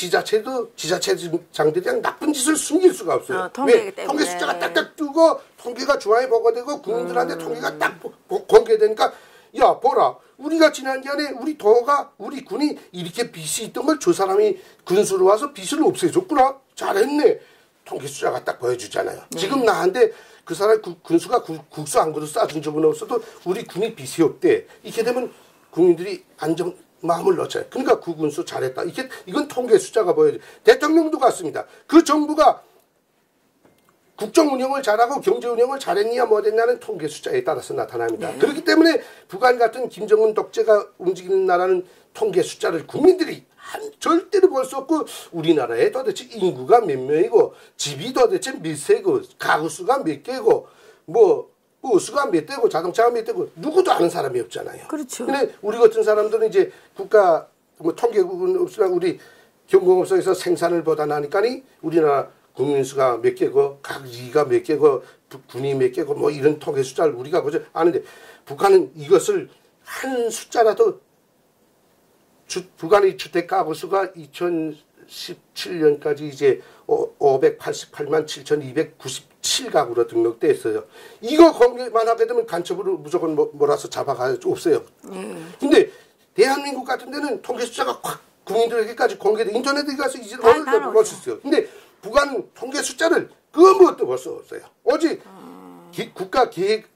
지자체장들이 그냥 나쁜 짓을 숨길 수가 없어요. 왜? 통계 숫자가 딱딱 뜨고 통계가 중앙에 보고되고 국민들한테 통계가 딱 공개되니까 야 보라 우리가 지난번에 우리 도가 우리 군이 이렇게 빚이 있던 걸 저 사람이 군수로 와서 빚을 없애줬구나. 잘했네. 통계 숫자가 딱 보여주잖아요. 지금 나한테 그 사람 군수가 국수 한 그릇 싸준 적은 없어도 우리 군이 빚이 없대. 이렇게 되면 국민들이 마음을 놓쳐요. 그러니까 그 군수 잘했다. 이건 통계 숫자가 보여요. 대통령도 같습니다. 그 정부가 국정 운영을 잘하고 경제 운영을 잘했냐 못했냐는 통계 숫자에 따라서 나타납니다. 네. 그렇기 때문에 북한 같은 김정은 독재가 움직이는 나라는 통계 숫자를 국민들이 절대로 볼 수 없고 우리나라에 도대체 인구가 몇 명이고 집이 도대체 몇 세고 가구 수가 몇 개고 뭐 버스가 몇 대고 자동차가 몇 대고 누구도 아는 사람이 없잖아요. 그렇죠. 근데 우리 같은 사람들은 이제 국가 뭐 통계국은 없으나 우리 경공업소에서 생산을 보단하니까니 우리나라 국민 수가 몇 개고 각지가 몇 개고 군이 몇 개고 뭐 이런 통계 숫자를 우리가 그저 아는데 북한은 이것을 한 숫자라도 북한의 주택 가구 수가 2017년까지 이제 588만 7,297가구로 등록돼 있어요. 이거 공개만 하게 되면 간첩으로 무조건 몰아서 잡아가야 없어요. 근데 대한민국 같은 데는 통계 숫자가 확 국민들에게까지 공개돼 인터넷에 가서 이제 어느 때도 볼 수 있어요. 근데 북한 통계 숫자를 그 무엇도 볼 수 없어요. 오직 국가 계획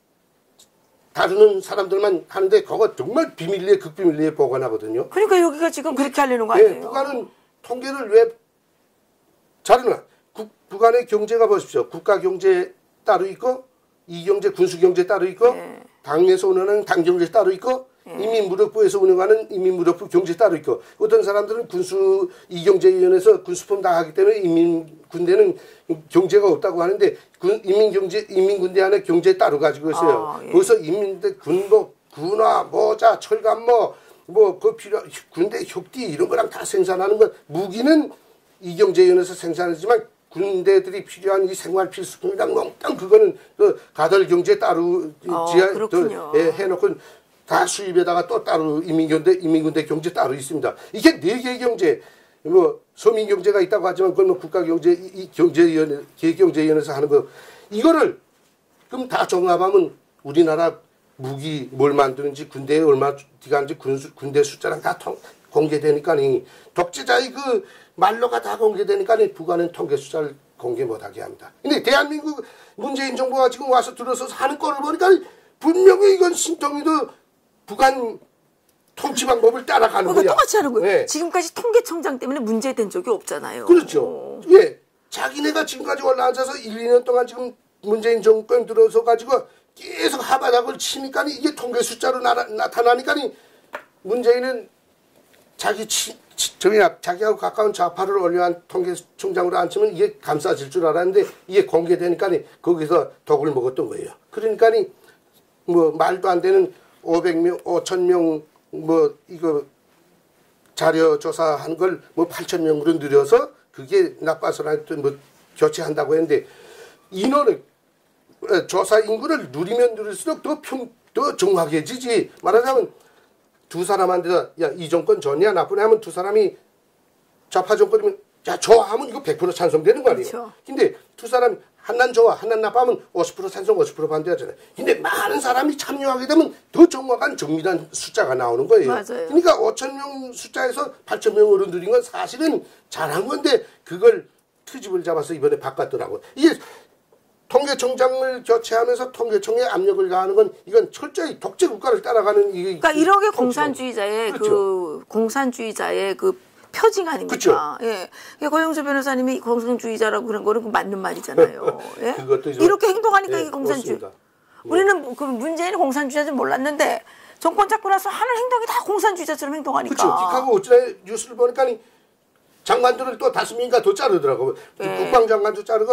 다루는 사람들만 하는데 그거 정말 비밀리에 극비밀리에 보관하거든요. 그러니까 여기가 지금 그렇게 하려는 거 아니에요? 네, 북한은 통계를 왜 잘해놔? 북한의 경제가 보십시오. 국가 경제 따로 있고 이경제 군수경제 따로 있고 네. 당에서 운영하는 당경제 따로 있고 인민무력부에서 운영하는 인민무력부 경제 따로 있고 어떤 사람들은 군수 이경제위원회에서 군수품 다 하기 때문에 인민군대는 경제가 없다고 하는데 인민군대 안에 경제 따로 가지고 있어요. 거기서 인민대 군복, 군화, 모자, 철갑모 그 군대 혁띠 이런 거랑 다 생산하는 것 무기는 이경제위원회에서 생산하지만 군대들이 필요한 이 생활 필수품이랑 몽땅 그거는 가들 경제 따로 해놓고 다 수입에다가 또 따로 인민군대 경제 따로 있습니다. 이게 4개 경제, 뭐 서민경제가 있다고 하지만 그건 뭐 국가경제, 경제위원회, 계획경제위원회에서 하는 거 이거를 그럼 다 종합하면 우리나라 무기 뭘 만드는지 군대에 얼마 들어가는지 군대 숫자랑 다 공개되니까니 독재자의 그 말로가 다 공개되니까니 북한은 통계 숫자를 공개 못하게 합니다. 근데 대한민국 문재인 정부가 지금 와서 들어서서 하는 꼴을 보니까 분명히 이건 신통이도 북한 통치 방법을 따라가는 거야. 똑같이 하는 거예요. 네. 지금까지 통계청장 때문에 문제된 적이 없잖아요. 그렇죠. 예. 자기네가 지금까지 올라앉아서 1, 2년 동안 지금 문재인 정권 들어서 가지고 계속 하바닥을 치니까 이게 통계 숫자로 나타나니까 문재인은 자기하고 가까운 좌파를 올려한 통계청장으로 앉히면 이게 감싸질 줄 알았는데 이게 공개되니까 거기서 독을 먹었던 거예요. 그러니까 뭐 말도 안 되는 500명, 5,000명 이거 자료 조사한 걸 뭐 8,000명으로 늘려서 그게 나빠서라도 뭐 교체한다고 했는데 인원을 조사 인구를 누리면 누릴수록 더 정확해지지. 말하자면 두 사람한테 야 이 정권 좋냐 나쁘냐 하면 두 사람이 좌파 정권이면 야 좋아하면 이거 100% 찬성되는 거 아니에요. 그렇죠. 근데 두 사람이 한난 좋아 한난 나빠하면 50% 찬성 50% 반대하잖아요. 근데 많은 사람이 참여하게 되면 더 정확한 정밀한 숫자가 나오는 거예요. 맞아요. 그러니까 5,000명 숫자에서 8,000명으로 늘린 건 사실은 잘한 건데 그걸 트집을 잡아서 이번에 바꿨더라고요. 이게 통계청장을 교체하면서 통계청에 압력을 가하는 건 이건 철저히 독재 국가를 따라가는 그러니까 이런 게 공산주의자의 그렇죠. 그 공산주의자의 그 표징 아닙니까? 그렇죠. 예. 고영주 변호사님이 공산주의자라고 그런 거는 맞는 말이잖아요. 예? 그것도 이렇게 행동하니까 네, 이게 공산주의. 그렇습니다. 우리는 그 문재인이 공산주의자인지 몰랐는데 정권 잡고 나서 하는 행동이 다 공산주의자처럼 행동하니까. 그렇죠. 하고 어쩌나 뉴스를 보니까 장관들을 또 5명인가 더 자르더라고. 네. 국방장관도 자르고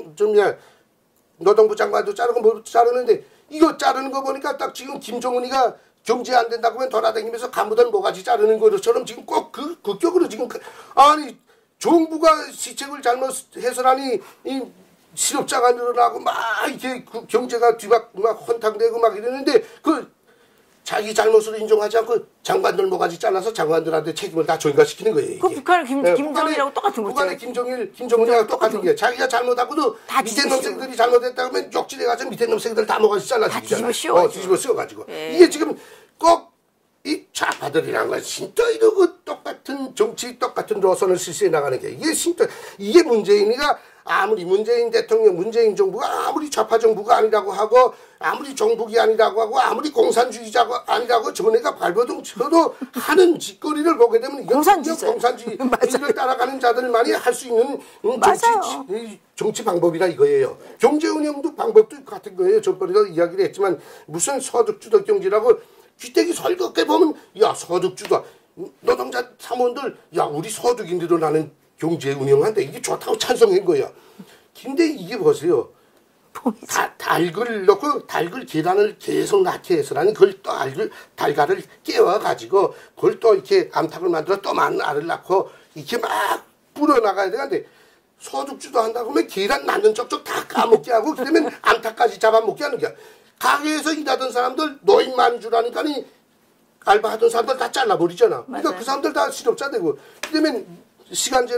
노동부 장관도 자르고 뭐 자르는데 이거 자르는 거 보니까 딱 지금 김정은이가 경제 안 된다고 하면 돌아다니면서 가무던 모가지 자르는 것처럼 지금 꼭 그 극격으로 지금 아니 정부가 시책을 잘못 해서라니 이 실업자가 늘어나고 막 이렇게 그 경제가 막 혼탕되고 막 이러는데 그 자기 잘못을 인정하지 않고 장관들 모가지 잘라서 장관들한테 책임을 다 전가시키는 거예요. 그 북한의 김정일하고 똑같은 거죠. 북한의 김정은이하고 똑같은 게 자기가 잘못하고도 밑에 놈새들이 잘못했다고 하면 욕질해가지고 밑에 놈새들 다 모가지 잘라주잖아. 뒤집어 씌워가지고. 이게 지금 꼭 이 좌파들이란 건 진짜 이러고 똑같은 정치 똑같은 노선을 실시해 나가는 게 이게 진짜 이게 문재인이가 아무리 문재인 대통령 문재인 정부가 아무리 좌파 정부가 아니라고 하고 아무리 정북이 아니라고 하고 아무리 공산주의자가 아니라고 전에가 발버둥 쳐도 하는 짓거리를 보게 되면 공산주의를 따라가는 자들만이 할 수 있는 정치 방법이라 이거예요. 경제 운영도 방법도 같은 거예요. 저번에도 이야기를 했지만 무슨 소득주도 경제라고 귀때기 설겁게 보면 야 소득주도 노동자 사무원들 야 우리 소득이 늘어나는 경제 운영한데 이게 좋다고 찬성한 거야. 근데 이게 보세요. 닭을 넣고 닭을 계란을 계속 낳게 해서라니 그걸 또 달걀을 깨워가지고 그걸 또 이렇게 암탉을 만들어 또 많은 알을 낳고 이렇게 막 불어나가야 되는데 소득주도 한다고 하면 계란 낳는 쪽쪽 다 까먹게 하고 그러면 암탉까지 잡아먹게 하는 거야. 가게에서 일하던 사람들 노인 많은 줄 아니까니 알바하던 사람들 다 잘라버리잖아. 그러니까 그 사람들 다 실업자 되고 그러면 시간제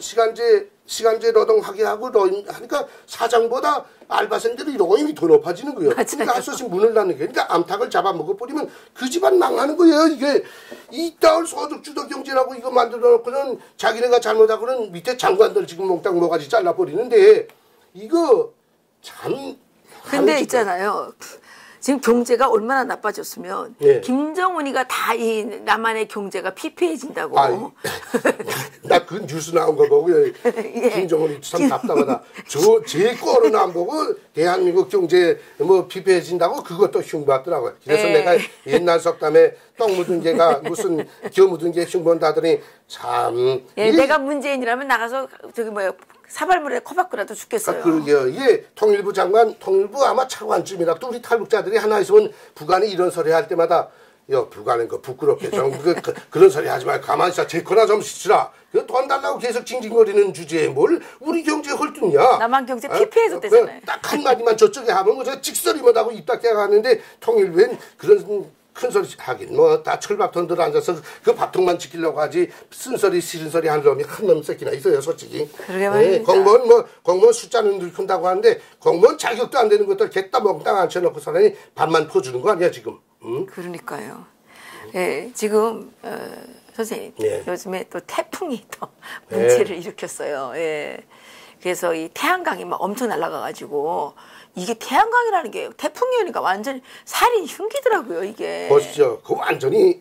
노동하게 하고 노임 하니까 사장보다 알바생들이 노임이 더 높아지는 거예요. 그러니까 할 수 없이 문을 닫는 거예요. 그러니까 암탉을 잡아먹어버리면 그 집안 망하는 거예요. 이게 이따울 소득주도 경제라고 이거 만들어놓고는 자기네가 잘못하고는 밑에 장관들 지금 몽땅 모가지 잘라버리는데 이거 참 근데 있잖아요. 지금 경제가 얼마나 나빠졌으면 김정은이가 다 이 남한의 경제가 피폐해진다고. 나 그 뉴스 나온 거 보고 김정은이 참 답답하다. 제 거는 안 보고 대한민국 경제 뭐 피폐해진다고 그것도 흉보하더라고요. 그래서 내가 옛날 속담에 똥 묻은 개가 무슨 겨 묻은 개 흉본다더니 참. 내가 문재인이라면 나가서 저기 뭐야. 사발물에 코박고라도 죽겠어요. 그러게요. 이게 통일부 아마 차관쯤이라 또 우리 탈북자들이 하나 있으면 북한이 이런 소리 할 때마다 북한은 그 부끄럽게 좀 그런 소리 하지 말고 가만히 있어. 제거나 좀 시치라. 돈 달라고 계속 징징거리는 주제에 뭘 우리 경제 헐뜯냐. 남한 경제 피폐해졌대잖아요. 딱 한마디만 저쪽에 하면 저 직설이 못하고 입 닫게 가는데 통일부엔 그런 큰 소리 하긴 뭐 다 철밥통들 앉아서 그 밥통만 지키려고 하지 쓴소리 싫은 소리 하는 놈이 한 놈 새끼나 있어요 솔직히. 그러게 말입니다. 공무원 숫자는 늘 큰다고 하는데 공무원 자격도 안 되는 것들 개따 멍땅 앉혀놓고 사람이 밥만 퍼주는 거 아니야 지금. 응? 그러니까요. 지금 선생님 요즘에 또 태풍이 또 문제를 일으켰어요. 그래서 이 태양광이 막 엄청 날아가가지고 이게 태양광이라는 게 태풍이 오니까 완전히 살이 흉기더라고요 이게. 보시죠. 그 완전히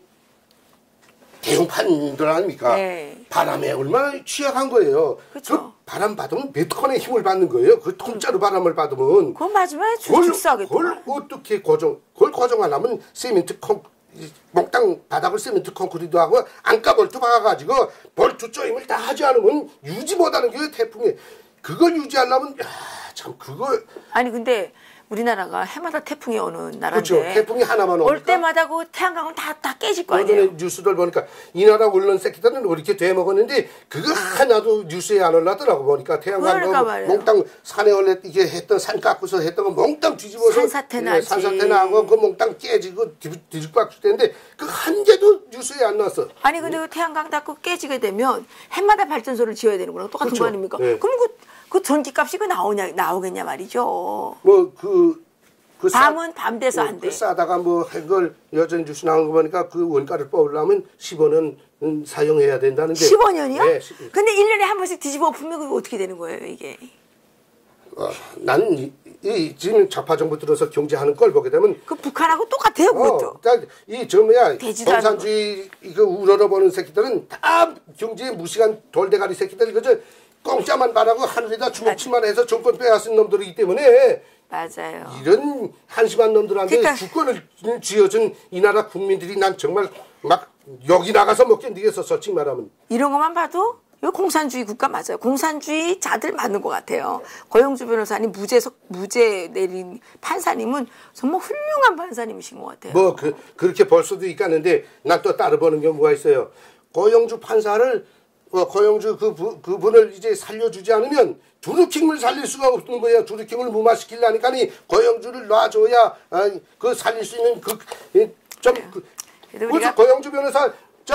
대형판들 아닙니까? 바람에 얼마나 취약한 거예요. 그렇죠. 그 바람 받으면 몇 톤의 힘을 받는 거예요. 그 통짜로 바람을 받으면. 그건 마지막에 죽사하겠다. 그걸 어떻게 그걸 고정하려면 시멘트 몽땅 바닥을 시멘트 콘크리트 하고 안가볼트 박아가지고 볼트 조임을 다 하지 않으면 유지 못하는 게 태풍이. 그걸 유지하려면 참 그걸. 아니 근데 우리나라가 해마다 태풍이 오는 나라인데. 그렇죠. 태풍이 하나만 오니까. 올 때마다 그 태양광은 다 깨질 거 아니에요. 예전에 뉴스들 보니까 이 나라 언론 새끼들은 이렇게 되먹었는데 그거 하나도 뉴스에 안 올라더라고 보니까 태양광 몽땅 산에 원래 이게 했던 산 깎고서 했던 거 몽땅 뒤집어서 산사태나 산사태나 하고 그 몽땅 깨지고 뒤죽박죽 되는데 그 한 개도 뉴스에 안 나왔어. 아니 근데 그 태양광 닫고 깨지게 되면 해마다 발전소를 지어야 되는 거랑 똑같은 그렇죠. 거 아닙니까? 그럼 그 전기값이 나오겠냐 말이죠. 밤은 밤 돼서 안 돼. 싸다가 뭐 한 걸 여전히 뉴스 나온 거 보니까 그 원가를 뽑으려면 10원은 사용해야 된다는데. 10원이요? 네. 근데 1년에 한 번씩 뒤집어 엎으면 그게 어떻게 되는 거예요 이게? 나는 지금 좌파 정부 들어서 경제하는 걸 보게 되면 그 북한하고 똑같아요, 그것도. 저 뭐야 되지도 共産주의 이거 우러러보는 새끼들은 다 경제에 무시한 돌대가리 새끼들 그저 공짜만 바라고 하늘에다 주먹칠만 해서 정권 빼앗은 놈들이기 때문에 맞아요. 이런 한심한 놈들한테 그러니까, 주권을 쥐어준 이 나라 국민들이 난 정말 막 여기 나가서 못 견디겠어 솔직히 말하면. 이런 것만 봐도 이거 공산주의 국가 맞아요. 공산주의 자들 맞는 것 같아요. 고영주 변호사님 무죄 내린 판사님은 정말 훌륭한 판사님이신 것 같아요. 뭐 그렇게 볼 수도 있겠는데 난 또 따로 보는 경우가 있어요. 고영주 판사를 고영주 그분을 이제 살려주지 않으면 두루킹을 살릴 수가 없는 거예요. 두루킹을 무마시키려니까니 고영주를 놔줘야 그 살릴 수 있는 우리가 고영주 변호사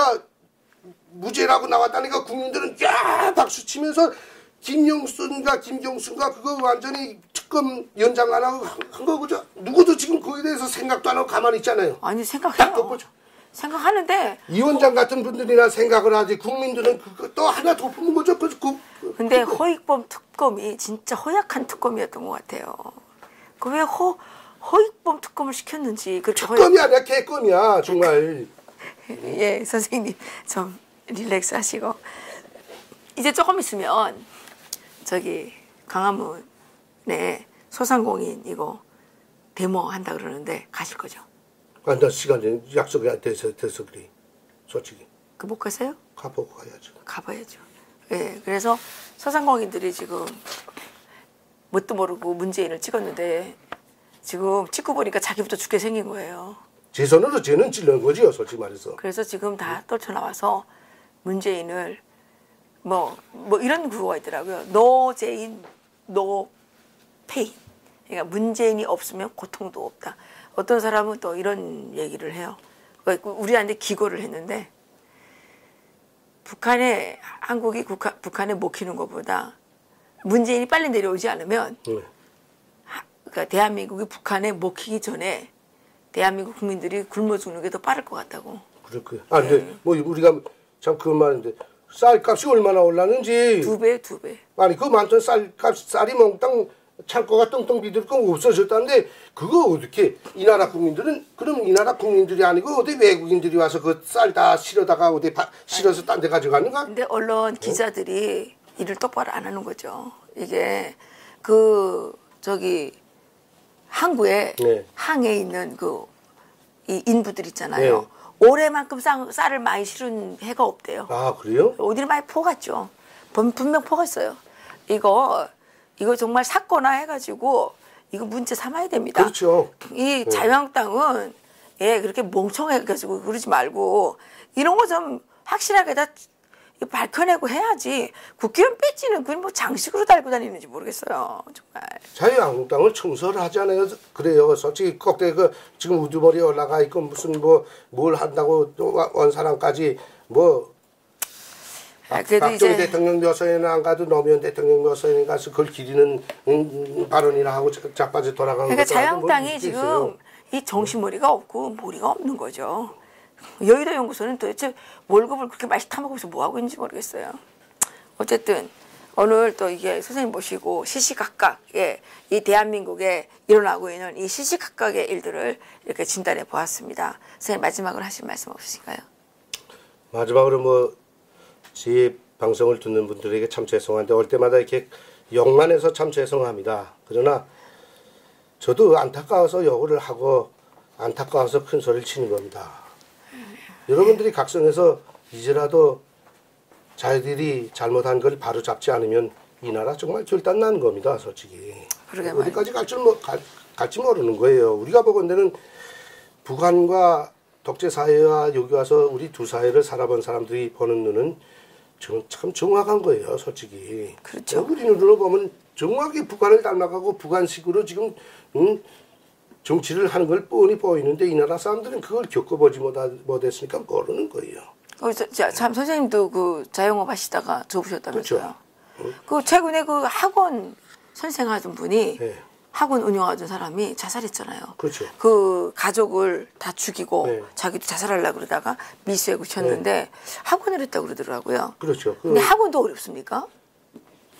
무죄라고 나왔다니까 국민들은 야 박수 치면서 김경순과 그거 완전히 특검 연장 안 하고 한 거 그죠? 누구도 지금 거기에 대해서 생각도 안 하고 가만히 있잖아요. 아니 생각해요. 생각하는데 이 원장 같은 분들이나 생각을 하지 국민들은 그거 또 하나 덮는 거죠. 근데 허익범 특검이 진짜 허약한 특검이었던 것 같아요. 그 왜 허익범 특검을 시켰는지. 특검이 아니라 개껌이야 정말. 예, 선생님 좀 릴렉스 하시고 이제 조금 있으면 저기 광화문에 소상공인 이거 데모 한다 그러는데 가실 거죠? 나 시간이 약속이 안 돼서 그래 솔직히. 그 못 가세요? 가보고 가야죠. 가봐야죠. 예, 그래서 소상공인들이 지금 뭣도 모르고 문재인을 찍었는데 지금 찍고 보니까 자기부터 죽게 생긴 거예요. 제 손으로 쟤는 찔른 거지요, 솔직히 말해서. 그래서 지금 다 떨쳐나와서 문재인을 뭐 이런 구호가 있더라고요. No 재인, no pain. 그러니까 문재인이 없으면 고통도 없다. 어떤 사람은 또 이런 얘기를 해요. 우리한테 기고를 했는데 한국이 북한에 먹히는 것보다 문재인이 빨리 내려오지 않으면 그러니까 대한민국이 북한에 먹히기 전에 대한민국 국민들이 굶어 죽는 게 더 빠를 것 같다고. 그렇고요. 근데 뭐 우리가 참 그런 말인데 쌀값이 얼마나 올랐는지. 2배. 아니 그 많던 쌀이 몽땅 창고가 뚱뚱 비들고 없어졌다는데 그거 어떻게 이 나라 국민들은 그럼 이 나라 국민들이 아니고 어디 외국인들이 와서 그 쌀 다 실어다가 어디 실어서 딴 데 가져가는가? 근데 언론 기자들이 일을 똑바로 안 하는 거죠. 이게 항구에 항에 있는 이 인부들 있잖아요. 올해만큼 쌀을 많이 실은 해가 없대요. 아 그래요? 어디를 많이 포갔죠. 분명 포갔어요. 이거 정말 샀거나 해가지고 이거 문제 삼아야 됩니다. 그렇죠. 이 자유한국당은 그렇게 멍청해가지고 그러지 말고 이런 거 좀 확실하게 다 밝혀내고 해야지. 국회의원 배지는 그건 뭐 장식으로 달고 다니는지 모르겠어요. 정말. 자유한국당을 청소를 하잖아요. 그래요. 솔직히 꼭대 지금 우두머리 올라가 있고 무슨 뭘 한다고 온 사람까지 박정희 대통령 묘소에는 안 가도 노무현 대통령 묘소에 가서 그걸 기리는 발언이나 하고 자빠져 돌아가는 그러니까 자유한국당이 지금 이 정신머리가 없고 머리가 없는 거죠. 여의도 연구소는 도대체 월급을 그렇게 많이 타먹으면서 뭐하고 있는지 모르겠어요. 어쨌든 오늘 또 이게 선생님 모시고 시시각각 이 대한민국에 일어나고 있는 이 시시각각의 일들을 이렇게 진단해 보았습니다. 선생님 마지막으로 하실 말씀 없으신가요? 마지막으로 제 방송을 듣는 분들에게 참 죄송한데 올 때마다 이렇게 욕만 해서 참 죄송합니다. 그러나 저도 안타까워서 욕을 하고 안타까워서 큰 소리를 치는 겁니다. 여러분들이 각성해서 이제라도 자기들이 잘못한 걸 바로 잡지 않으면 이 나라 정말 결단나는 겁니다. 솔직히. 어디까지 갈지 모르는 거예요. 우리가 보건대는 북한과 독재사회와 여기 와서 우리 두 사회를 살아본 사람들이 보는 눈은 참 정확한 거예요. 솔직히. 그렇죠. 우리 눈으로 보면 정확히 북한을 닮아가고 북한식으로 지금 정치를 하는 걸 뻔히 보이는데 이 나라 사람들은 그걸 겪어보지 못했으니까 모르는 거예요. 참 선생님도 자영업 하시다가 접으셨다면서요. 그렇죠. 최근에 학원 선생하던 분이 학원 운영하던 사람이 자살했잖아요. 그렇죠. 그 가족을 다 죽이고 자기도 자살하려고 그러다가 미수에 그쳤는데 학원을 했다고 그러더라고요. 그렇죠. 근데 학원도 어렵습니까?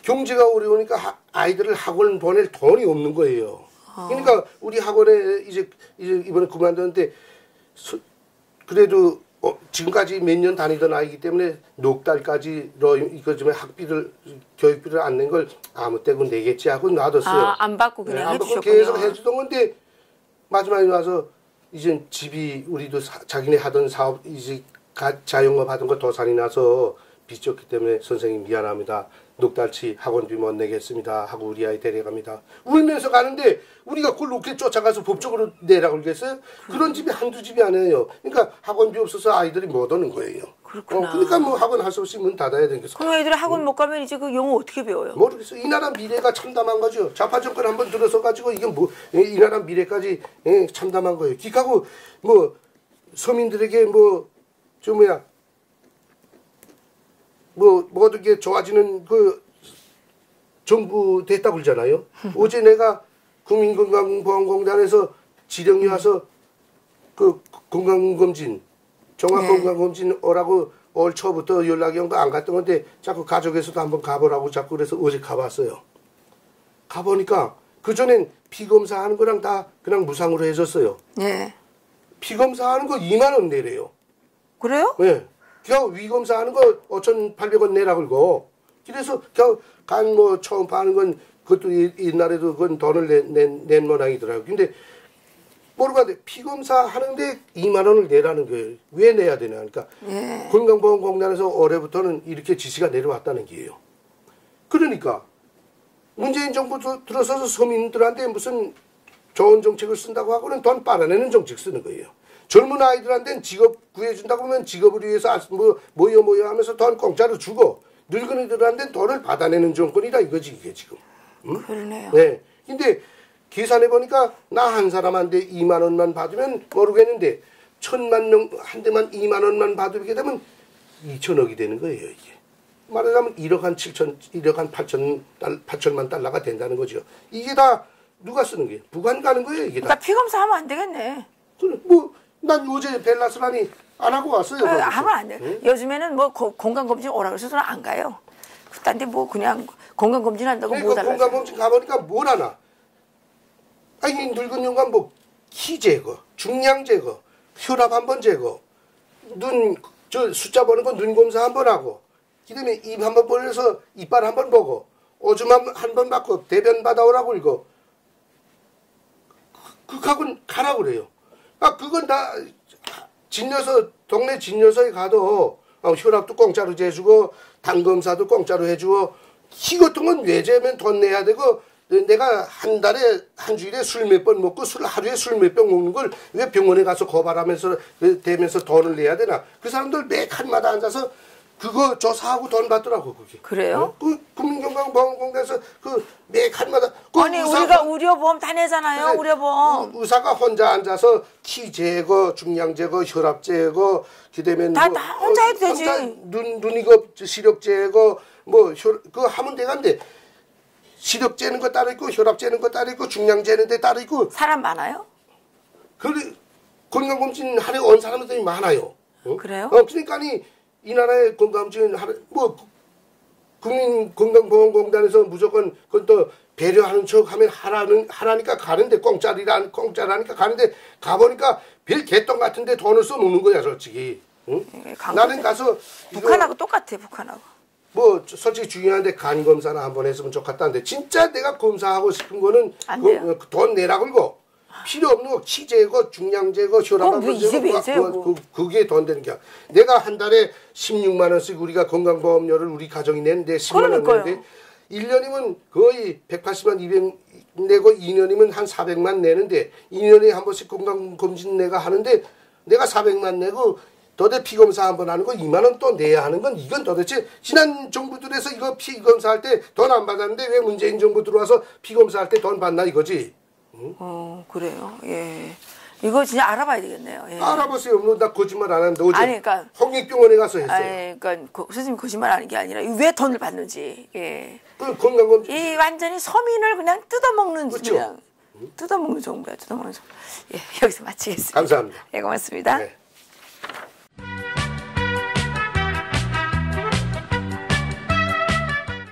경제가 어려우니까 아이들을 학원 보낼 돈이 없는 거예요. 그러니까 우리 학원에 이제 이번에 그만뒀는데 그래도 지금까지 몇 년 다니던 아이기 때문에 넉 달까지 이거 좀 교육비를 안 낸 걸 아무 때고 내겠지 하고 놔뒀어요. 안 받고 그냥 안 받고 해주셨군요. 계속 해주던 건데 마지막에 와서 이제 집이 우리도 자기네 하던 사업 이제 자영업 하던 거 도산이 나서 빚졌기 때문에 선생님 미안합니다. 넉 달치 학원비 못 내겠습니다 하고 우리 아이 데려갑니다. 울면서 가는데 우리가 그걸 놓게 쫓아가서 법적으로 내라고 그러겠어요? 그런 집이 한두 집이 아니에요. 그러니까 학원비 없어서 아이들이 못 오는 거예요. 그렇구나. 그러니까 뭐 학원 할 수 없이 문 닫아야 되겠어. 그럼 애들이 학원 못 가면 이제 그 영어 어떻게 배워요? 모르겠어요. 이 나라 미래가 참담한 거죠. 좌파 정권 한번 들어서 가지고 이게 뭐 이 나라 미래까지 참담한 거예요. 기하고 뭐 서민들에게 뭐 어떻게 좋아지는 그 정부 됐다고 그러잖아요. 어제 내가 국민건강보험공단에서 지령이 와서 그 건강검진, 종합건강검진 오라고 올 초부터 연락이 온 거 안 갔던 건데 자꾸 가족에서도 한번 가보라고 자꾸 그래서 어제 가봤어요. 가보니까 그전엔 피검사 하는 거랑 다 그냥 무상으로 해줬어요. 네. 피검사 하는 거 2만 원 내래요. 그래요? 네. 겨우 위검사 하는 거 5,800원 내라 그러고 그래서 겨우 간 뭐 초음파 하는 건 그것도 옛날에도 그건 돈을 낸 모양이더라고요. 근데 모르겠는데 피검사 하는데 2만 원을 내라는 거예요. 왜 내야 되냐 그러니까 건강보험공단에서 올해부터는 이렇게 지시가 내려왔다는 게예요. 그러니까 문재인 정부 들어서서 서민들한테 무슨 좋은 정책을 쓴다고 하고는 돈 빨아내는 정책 쓰는 거예요. 젊은 아이들한테는 직업 구해준다고 하면 직업을 위해서 모여 하면서 돈 공짜로 주고 늙은이들한테는 돈을 받아내는 정권이다 이거지 이게 지금. 응? 그러네요. 네. 근데 계산해 보니까 나 한 사람한테 2만 원만 받으면 모르겠는데 1,000만 명 한 대만 2만 원만 받게 되면 2천억이 되는 거예요 이게. 말하자면 1억 한 8천만 달러가 된다는 거죠. 이게 다 누가 쓰는 거예요? 북한 가는 거예요 이게 다. 그러니까 피검사 하면 안 되겠네. 그래 난 어제 벨라스라니 안 하고 왔어요. 하면 안 돼. 응? 요즘에는 뭐 건강검진 오라고 해서 안 가요. 그딴데 뭐 그냥 건강검진 한다고 못 알아. 건강검진 가보니까 뭘 하나. 아니 늙은 영감 뭐 키 제거, 중량 제거, 혈압 한번 제거, 저 숫자 보는 거 눈 검사 한번 하고, 그다음에 입 한번 벌려서 이빨 한번 보고, 오줌 한번 받고 대변 받아오라고 이거. 그하고는 가라고 그래요. 그건 다 동네 진료소에 가도 혈압도 공짜로 재주고 당 검사도 공짜로 해주고 이 같은 건 외제면 돈 내야 되고 내가 한 주일에 술 몇 번 먹고 하루에 술 몇 병 먹는 걸 왜 병원에 가서 고발하면서 대면서 돈을 내야 되나. 그 사람들 매 칸마다 앉아서 그거 조사하고 돈 받더라고 그게. 그래요? 그 국민건강보험공단에서 그 매 칸마다 아니 우리가 의료보험 다 내잖아요. 그래, 의료보험. 의사가 혼자 앉아서 키 제거, 중량 제거, 혈압 제거, 그다음에 다 혼자 해도 되지. 눈이거 시력 제거 그거 하면 되는데 시력 재는 거 따로 있고 혈압 재는 거 따로 있고 중량 재는 데 따로 있고. 사람 많아요? 건강검진 하러 온 사람들이 많아요. 그래요? 그러니까 이 나라의 건강검진 국민건강보험공단에서 무조건 그건 또 배려하는 척 하면 하라니까 가는데 공짜라니까 가는데 가보니까 별 개똥 같은데 돈을 써먹는 거야 솔직히. 응? 나는 가서 북한하고 똑같아 북한하고. 솔직히 중요한데 간 검사나 한번 했으면 좋겠다는데 진짜 내가 검사하고 싶은 거는 돈 내라고 그러고 필요 없는 거 키 재고 중량 재고 혈압 한번 재고 그게 돈 되는 게 내가 한 달에 16만 원씩 우리가 건강보험료를 우리 가정이 내는데 10만 원 내는데 1년이면 거의 180만 200 내고 2년이면 한 400만 내는데 2년에 한 번씩 건강검진 내가 하는데 내가 400만 내고 도대 피검사 한번 하는 거 2만 원 또 내야 하는 건 이건 도대체 지난 정부들에서 이거 피검사할 때 돈 안 받았는데 왜 문재인 정부 들어와서 피검사할 때 돈 받나 이거지. 응? 그래요. 예. 이거 진짜 알아봐야 되겠네요. 예. 알아보세요. 나 거짓말 안 하는데 어제 그러니까 홍익병원에 가서 했어요. 그러니까 선생님 거짓말하는 게 아니라 왜 돈을 받는지. 예. 건강검진. 이 완전히 서민을 그냥 뜯어먹는 그렇죠. 뜯어먹는 정부야. 뜯어먹는 정부. 예, 여기서 마치겠습니다. 감사합니다. 예, 고맙습니다. 네.